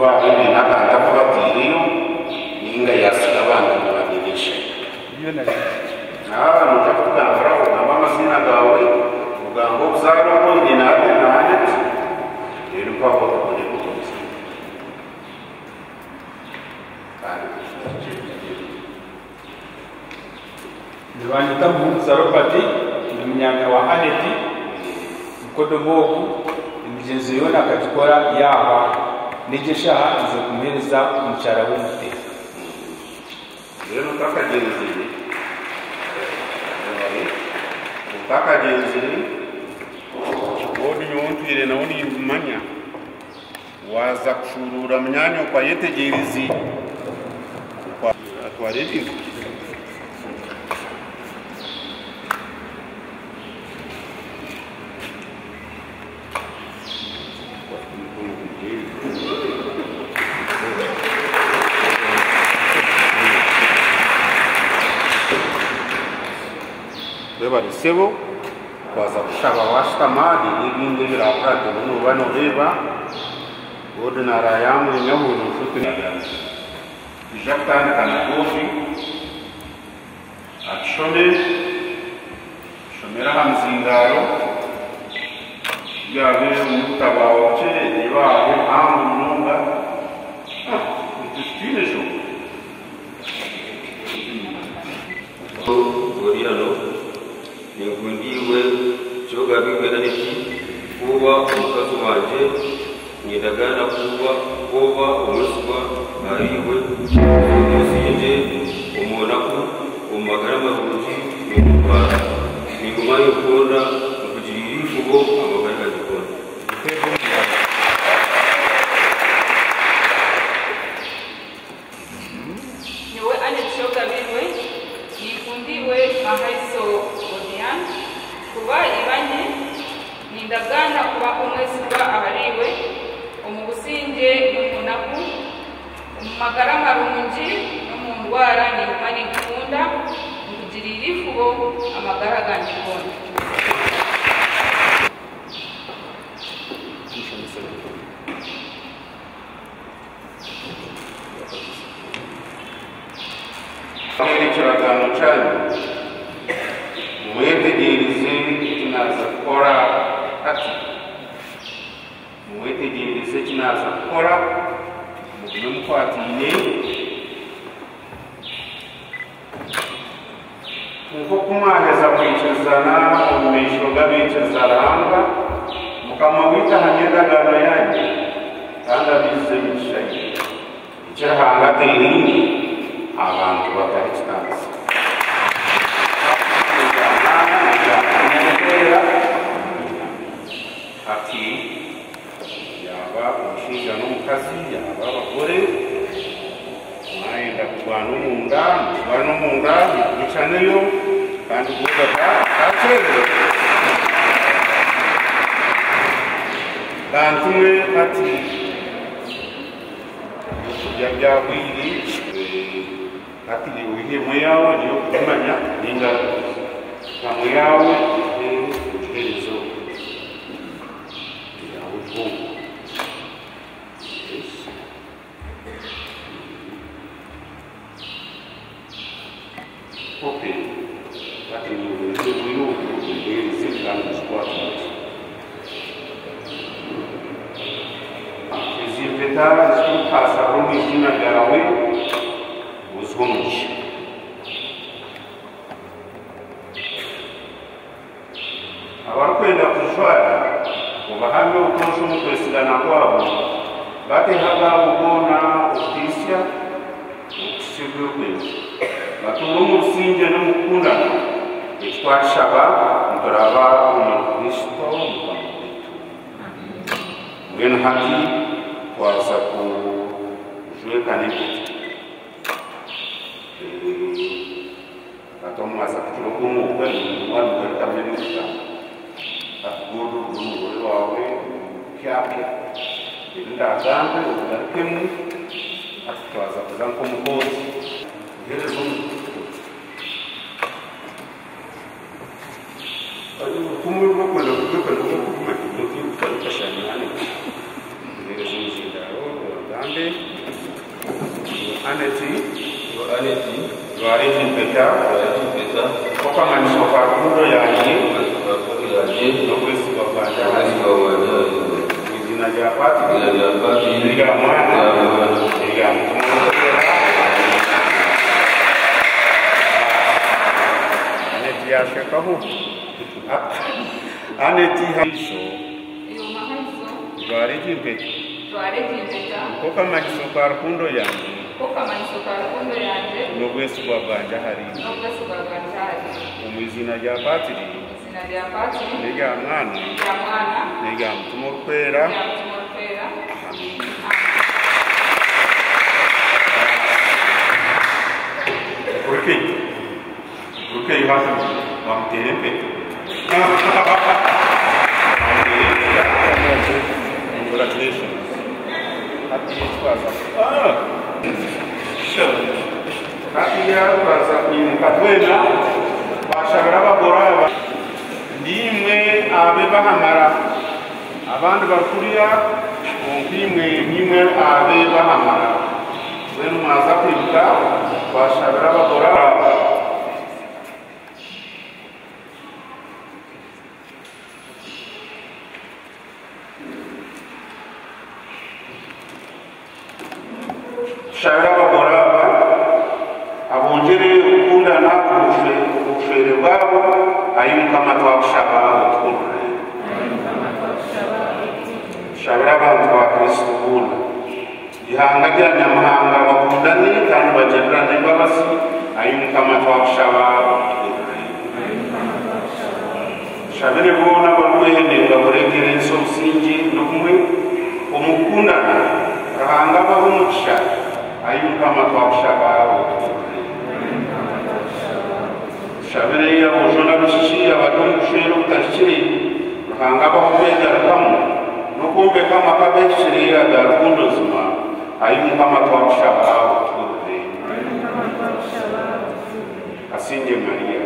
kuba ibintu akanda kubatiriyo ninga yasiga abantu babadirisha nawe nuja kugambira ugamba amazina gawe ugambo uzaroho ndi nawe nanjye rero mpako tubone kutuza Niwanyita Muhuza Robert ni munyanya wa Aneti Mkodomogu imigenzo yona akagikora yaba n'igishaha izo kumuhereza umucara w'umute rero utakagenzi utakagenzi wodi nyontwire na woni manya waza kushurura mnyanya kwa yetegerezi kwa atwareti bari sebo kwaza kushaba washtamadi ibinge birapate no bano beba ordinara yamu nyahuru futuna jaktan kana kofi akshone shomera hamzingaro yabe mutabawo che debawe amu nonga tutine jo Oriano Ningundiwe choga bigwe Aneti kuba umukazi wanje nidagana kuba kuba umuswa ariwe umusinje umunaku umagara marungi n'umubara ninguma yokora kugirira ifugo amagara gikora niwe Aneti choga bigwe yikundiwe ahaiso kuba ibanye nindagana kuba umwesiba ahariwe umubusinge n'umunaku umumagara marungi n'umundwara ningumane nkunda nkugirira ifubo amagara ganje kona kiragano cyanyu mwetegereze kinaza gukora ati mwetegereze kinaza gukora mugume mukwatine nko kumwaheza kwicazana omumeisho g'abicazaranga mukama wita hanyendagano yanyu kandi abize imigisha ye icyahangate irindi abantu batari kitanzi ati yaba umushinga n'umukazi yaba abagore mwayenda kurwana umunda kurwana umunda ntibicaneyo kandi kuvuga kacerere kandi umwe ati kurya byagwiri ati wihemwe yawe niyo kumanya ninga kamwe yawe iherezo yawe vuba okay ati niyo niyo iherezo kandi squat dezinfetar isso passa por uma gawe os rumos agora kwenda kushwara kubahambe utosho mukwesigana kwabo batehaga ubona utisya ukisibwe kwezi batunga umusinge n'umukundana twashaba nturaba umukristo ngeno hati kwaza kujuekana ikuti atomwaza kutulokumukwe mwanukwelikamilisa akugudu umugore wawe kyapya ndagambe ugarukemu ati twaza kuza nk'umukozi uhereza ubutumwa bwo kwenda kubyukana bwo kuguma kibyo kwifasha cyane uhereza umuzindaro uraganda bande aneti yo aneti wari jimpeta wari jimpeta koka maniso ka kundo yanyi ka kundo yanyi no kwesi kwa banda kwesi kwa banda izina rya pati izina rya pati iriga mwana iriga aneti yashekaho aneti haiso Dwari jimpeta Dwari jimpeta koka maniso ka kundo yanyi koka maniso ka kundo yanyi no kwesi kwa banda hari no kwesi kwa banda hari umuzina rya patiri izina rya patiri nega mwana rya mwana nega mtumo kwera rya mtumo kwera Oke, oke hatu wamtere pe. Congratulations. Happy Twaza. Ah. Sure. Happy Twaza ni katwena. Bashabara bagora ndimwe abe bahamara. Abandi bakuriya onkimwe nimwe abe bahamara. Wenu maza kwibuka bashabara bagora. Shabara bagora abongere ukundana ubufere bwabo ayuka amatwa kushabara ukundana. Shabara abantu ba Kristo buna ihanga rya nyamahanga bakundane kandi bagererane imbabazi ayuka amatwa kushabara. Shabere bona bakwene baburekere so singi no kumwe umukundana rahanga bahumugisha ayuka amatwa kushabara. Shabere ya bojona bishiya badongo shero utashiri rahanga bahubega kamu no kumbe kama kabeshiri ya garundo zuma ayuka amatwa kushabara. Asinge Maria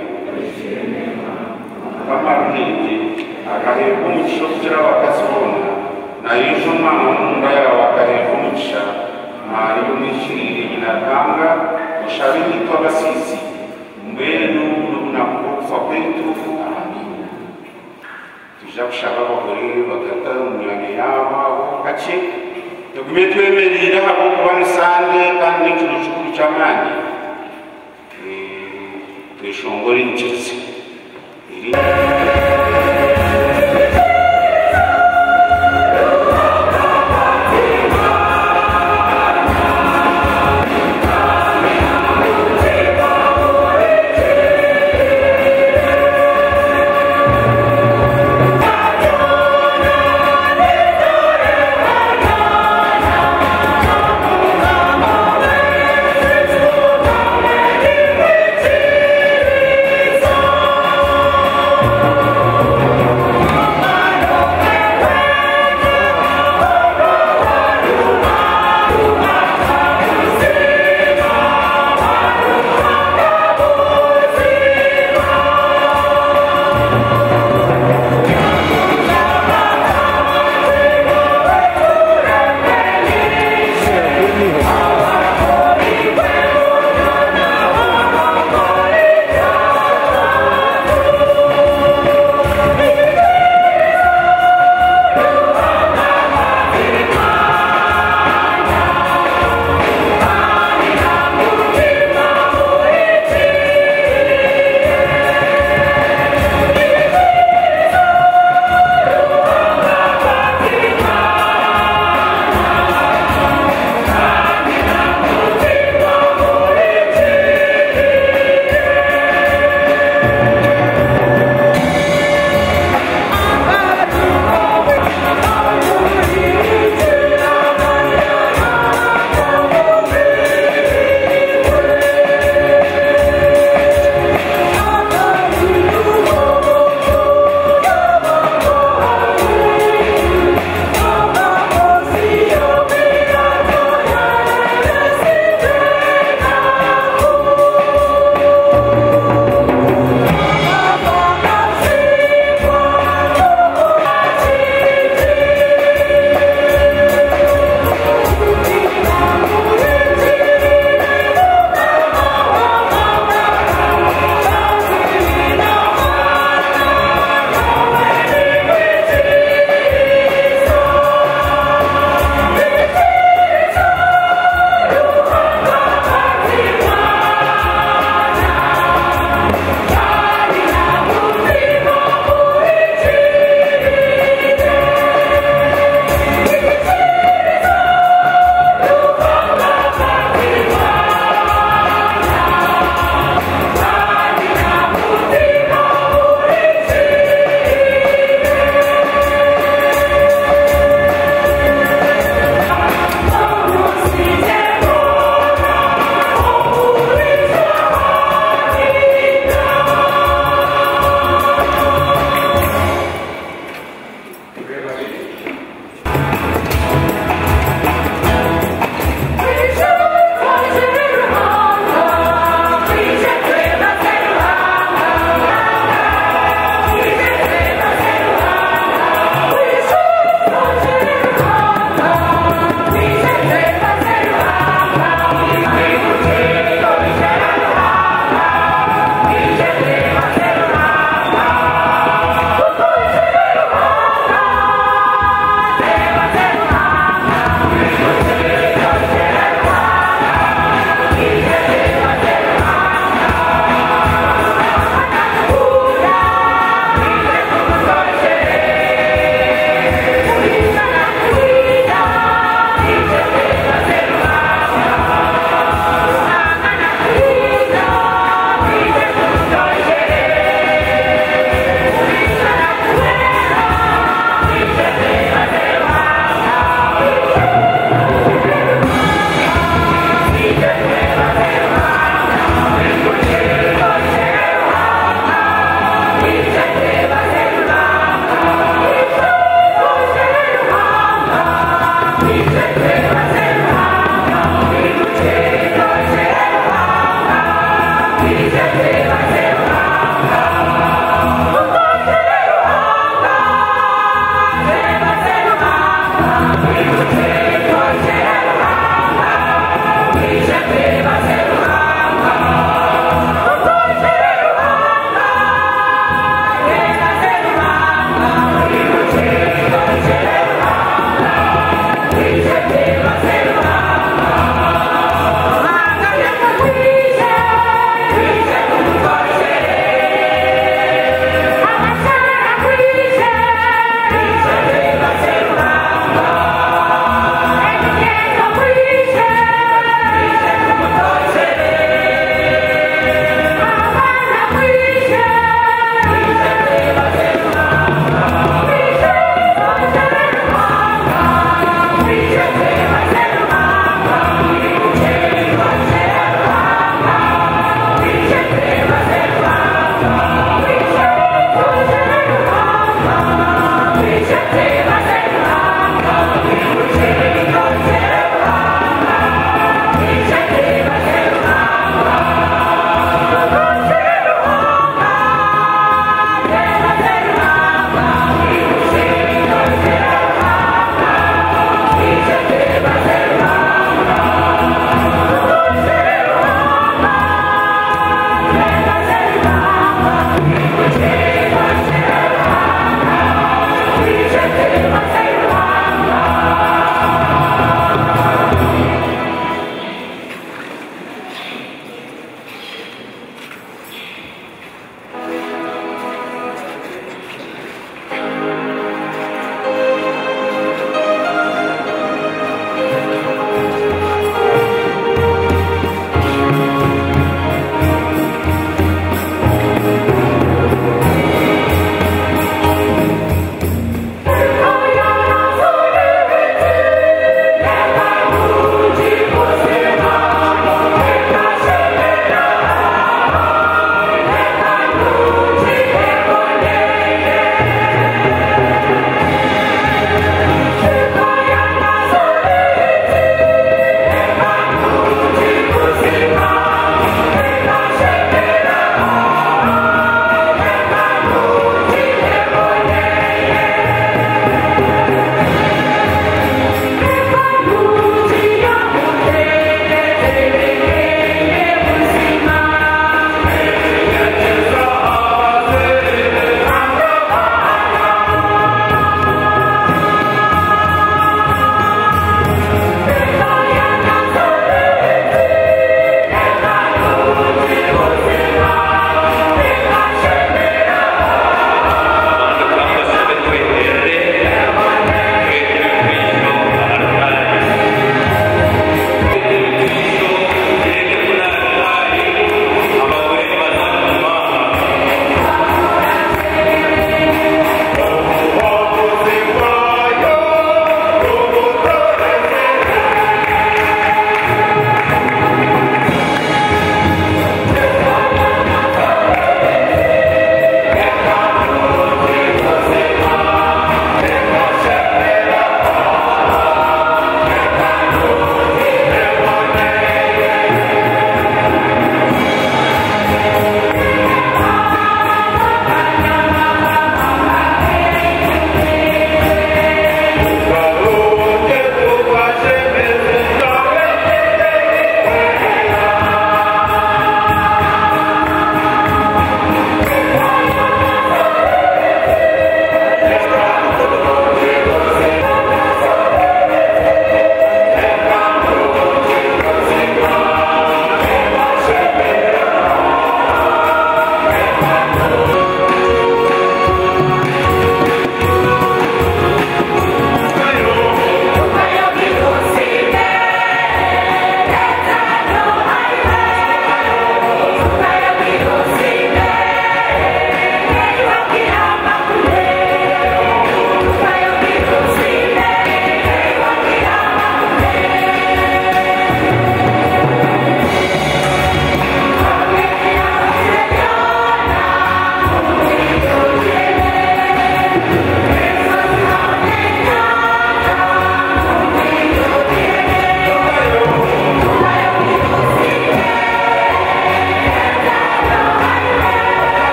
kama runini akaheko mugisho kugira bakazibona na yejo mwana munda yawe akaheko mugisha mariyo mwishirire nyina tanga ushabe nitwa basisi mbere n'ubu nakufa kwetu. Amen. Tuja kushaba abagore bagata mu myanya yabo gace tugume twemerera abo kuba nisande kandi n'ikintu cy'ukuri cy'amani twishongore injitsi iri Oh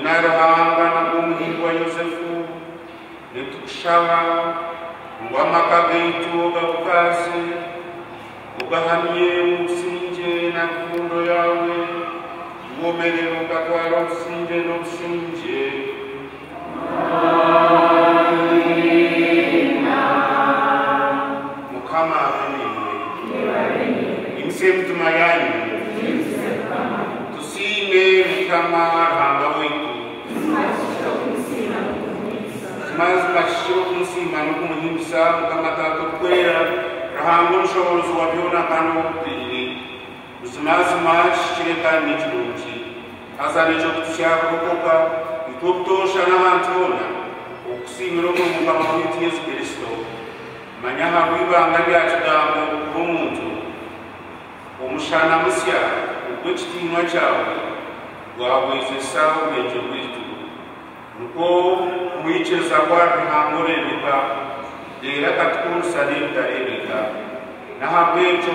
unaruhanga na umuhimbi wa Yosefu nitukushaba ngo amaka gaitu gakukaze ugahamye umusinge na kundo yawe uwomerero ugatwara umusinge n'umusinge mukama abeniwe imsema yanyu tusime mukama hanga wetu mas mashiro kumusima n'okumuhimisa mukama tata kwera rahanga omushobozi wa byona kandi w'obubiri uzimazima kikireka n'ekirungi haza n'ekyo kutusyakurokoka nitwokutosha n'abantu bona okusiimira omu mukama waitu Yesu Kristo manya habw'ibanga lya kigambo bw'omuntu omushana musya ogw'ekitiinwa kyawe gwabwezesa obwengye bwitu nukwo kumwikiriza kwa Ruhanga oreebeka era katukuusa n'ebitareebeka nahabwekyo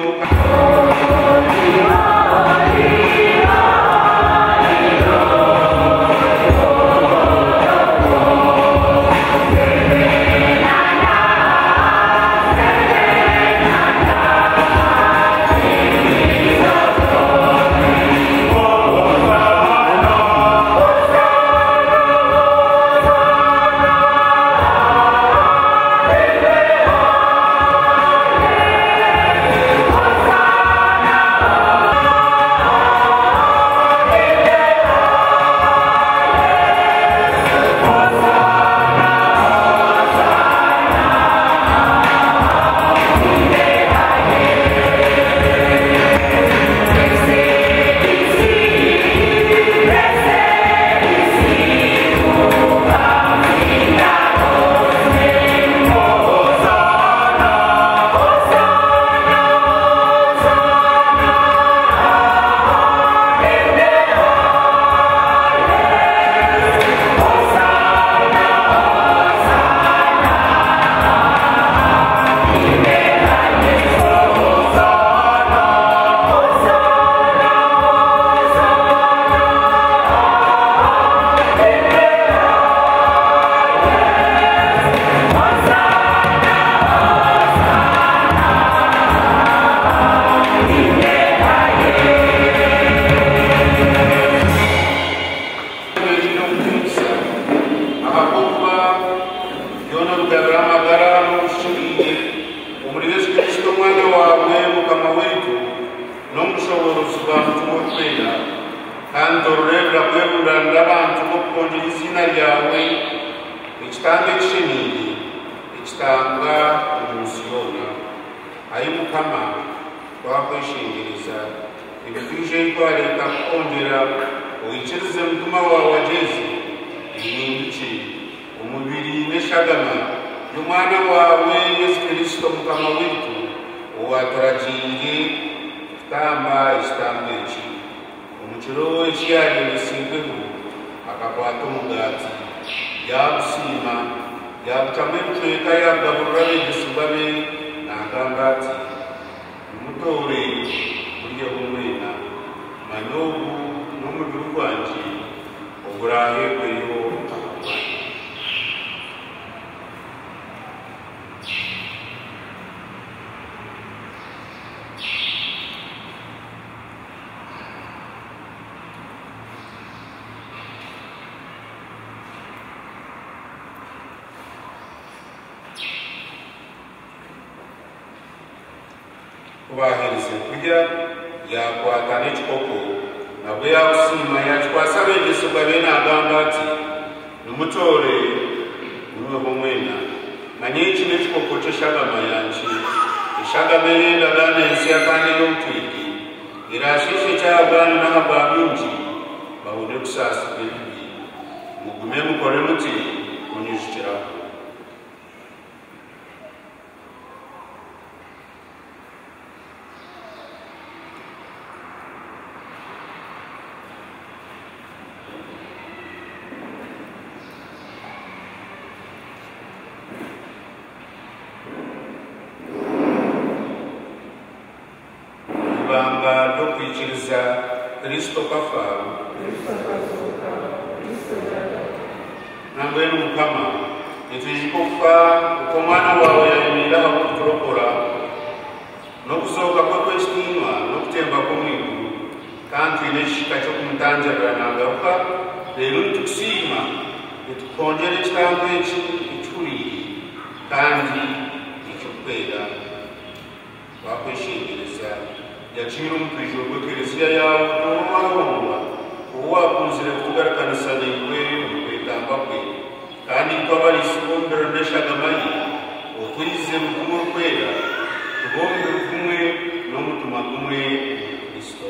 kubahiriza kurya yakwata n'ekikopo nabwe yakusiima yakikwasa abeegesebwa be n'agamba ati nimutore nimweho mwena manye eki n'ekikopo ky'eshagama yanki eshagama ey'endagaano ensi akandi n'obutwigi era ashiishe kyagaana n'ahaba bingi babone kusaasibwa ebibi mugume mukole muti munyuzikiraho ibanga ryo kwikiriza Kristo kafa nambaye n'umukama nitwije ko kuba uko mwana wawe yayimira hakuturokora no kusohoka kwe kw'ekitinwa no kutemba ko mw'iguru kandi twine ekishika cyo kumutanjabira nagaruka rero nitukusiima nitukongera ekitambo eki ekikuriire kandi ekikukwera wakweshengereza yakiire omutwijo gw'ekereziya yawe n'omwahomba owakunzire kutugarukanisa naigwe omu kwetamba kwe kandi twabaliisibombera neshagamaye otwize mu kumwe okwera tubombere kumwe n'omutima gumwe omu kristo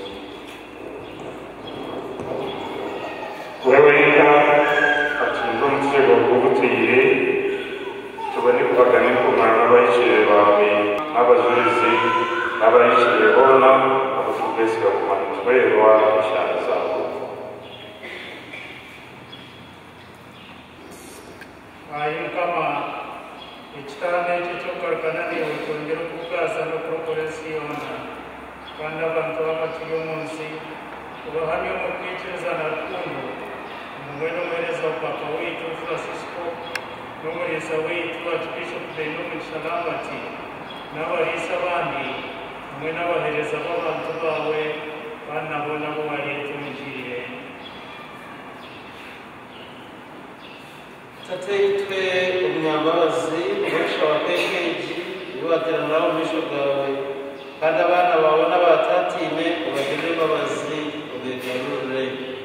wewenka atunze omutego gw'obutiire tubone kubagana enkumana n'abaishire bawe n'abajulizi n'abaishire boona abakugesiga kumanya tuberwa eshara zaabo ayi mukama ekitanda ekyo ky'okugalukana niwe twongera okukugaasa n'okulokola ensi yoona kandi abantu abakiri omu nsi obahamya omu kwikiriza na rukundo omumwe n'omuheereza wa papa waitu francisco n'omuliisa waitu archbishop benomu shalambati n'abaliisa bandi hamwe n'abaheereza b'abantu bawe kandi nabo nabo wali etungiire tateitwe umunyambabazi umugisha wa pekeji iwateranira mu misho bwawe kandi abana bawe n'abatatine ubagirire imbabazi ubigarurire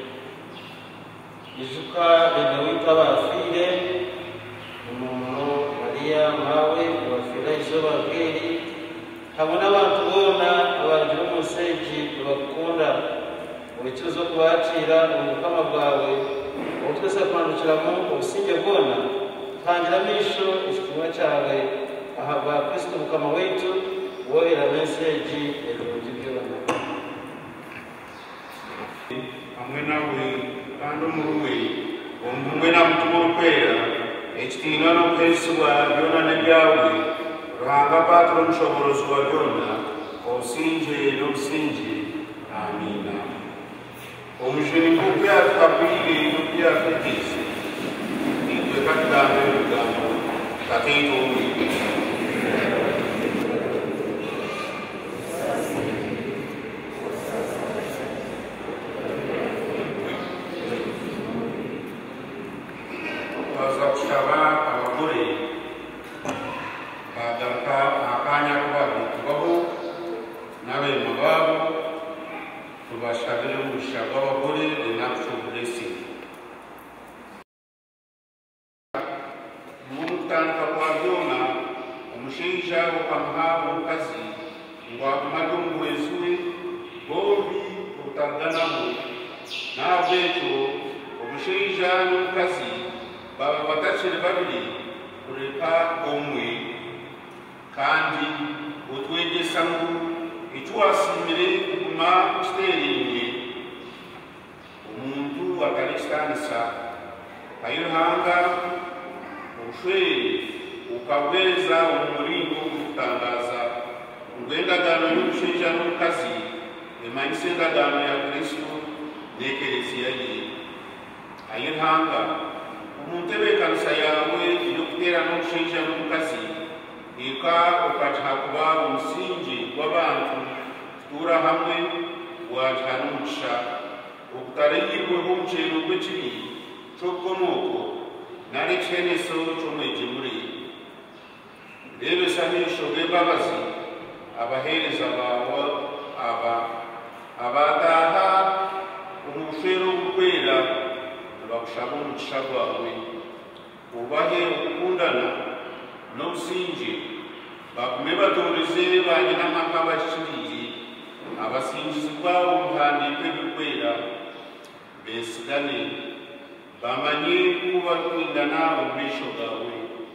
ijuka bene wita bafire umuntu mariya mawe ubafira izuba bweri hamwe n'abantu bona abagira umuseji bakunda ubicuzo kubacira ubukama bwawe ubu twese kwandukiramo ubusinge bwona tangira misho ikitumwa cyawe aha bwa kristo mukama wetu wohera meseji ebirungi byona hamwe nawe kandi omuruwe omumwe na mutima orukwera ekitiinwa n'okuhesibwa byona nebyawe ruhanga patro omushoborozi wa byona obusinge n'obusinge amiina omujuni nk'okweyatukakwire n'okweyatuteese itwe katugambe ebigambo kateito omwigi baza kushaba abagore bagaruka akanya kubaho n'abema babo tubashabire umugisha w'abagore the natural blessing mu kutandika kwa byona umushinja ukamuha omukazi ngo akumage omuhwezi we bombi obutanganamo n'abwekyo omushinja n'omukazi baba batakiri babiri kureka omwe kandi otwegyesa ngu ekiwasimire kuguma kitereine omuntu atarikitandisa ayiruhanga obushwere ukabweza omu muringo gw'okutangaza ngu endagaano y'omushaija n'omukazi emanyisa endagaano ya kristo n'ekereziya ye ayiruhanga omuntu ebeekanisa yawe ey'okuteera n'omushaija n'omukazi eka okagiha kuba omusingi gw'abantu kutuura hamwe wagiha n'omugisha okutarayirweho omukyero gw'ekibi ky'obukomooko nari ekiheneso ky'omwegyemure rebesa amaisho g'embabazi abaheereza baawe aba abataaha omu bushwere obukwera nibakushaba omugisha gwawe ubahe okukundana n'obusinge bagume batoreze banyina amaka abakiriire abasingizibwa omubihandiiko ebikwera besigane bamanye kuba kwindana omu maisho gawe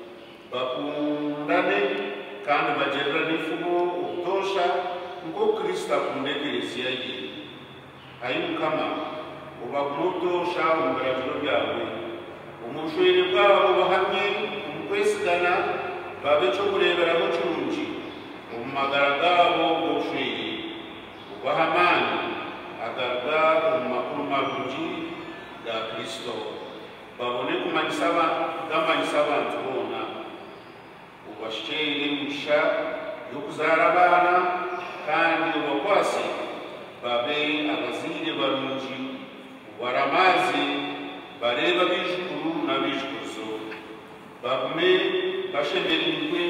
bakundane kandi bagererane efumo obutosha nk'oku kristo akunda ekereziya ye ayi mukama obagume obutosha omu biragiro byawe omu bushwere bwabo bahamye omu kwesigana babe ekyokureeberaho kirungi omu magara gaabo g'obushwere obaha amaani agaruga omu makuru marungi ga kristo babone kumanyisa gamanyisa abantu bona ubashikire musha yo kuzara abana kandi ubakwase babe abazire barungi baramazi bareba bijukuru na bijukuzo bagume bashemererwe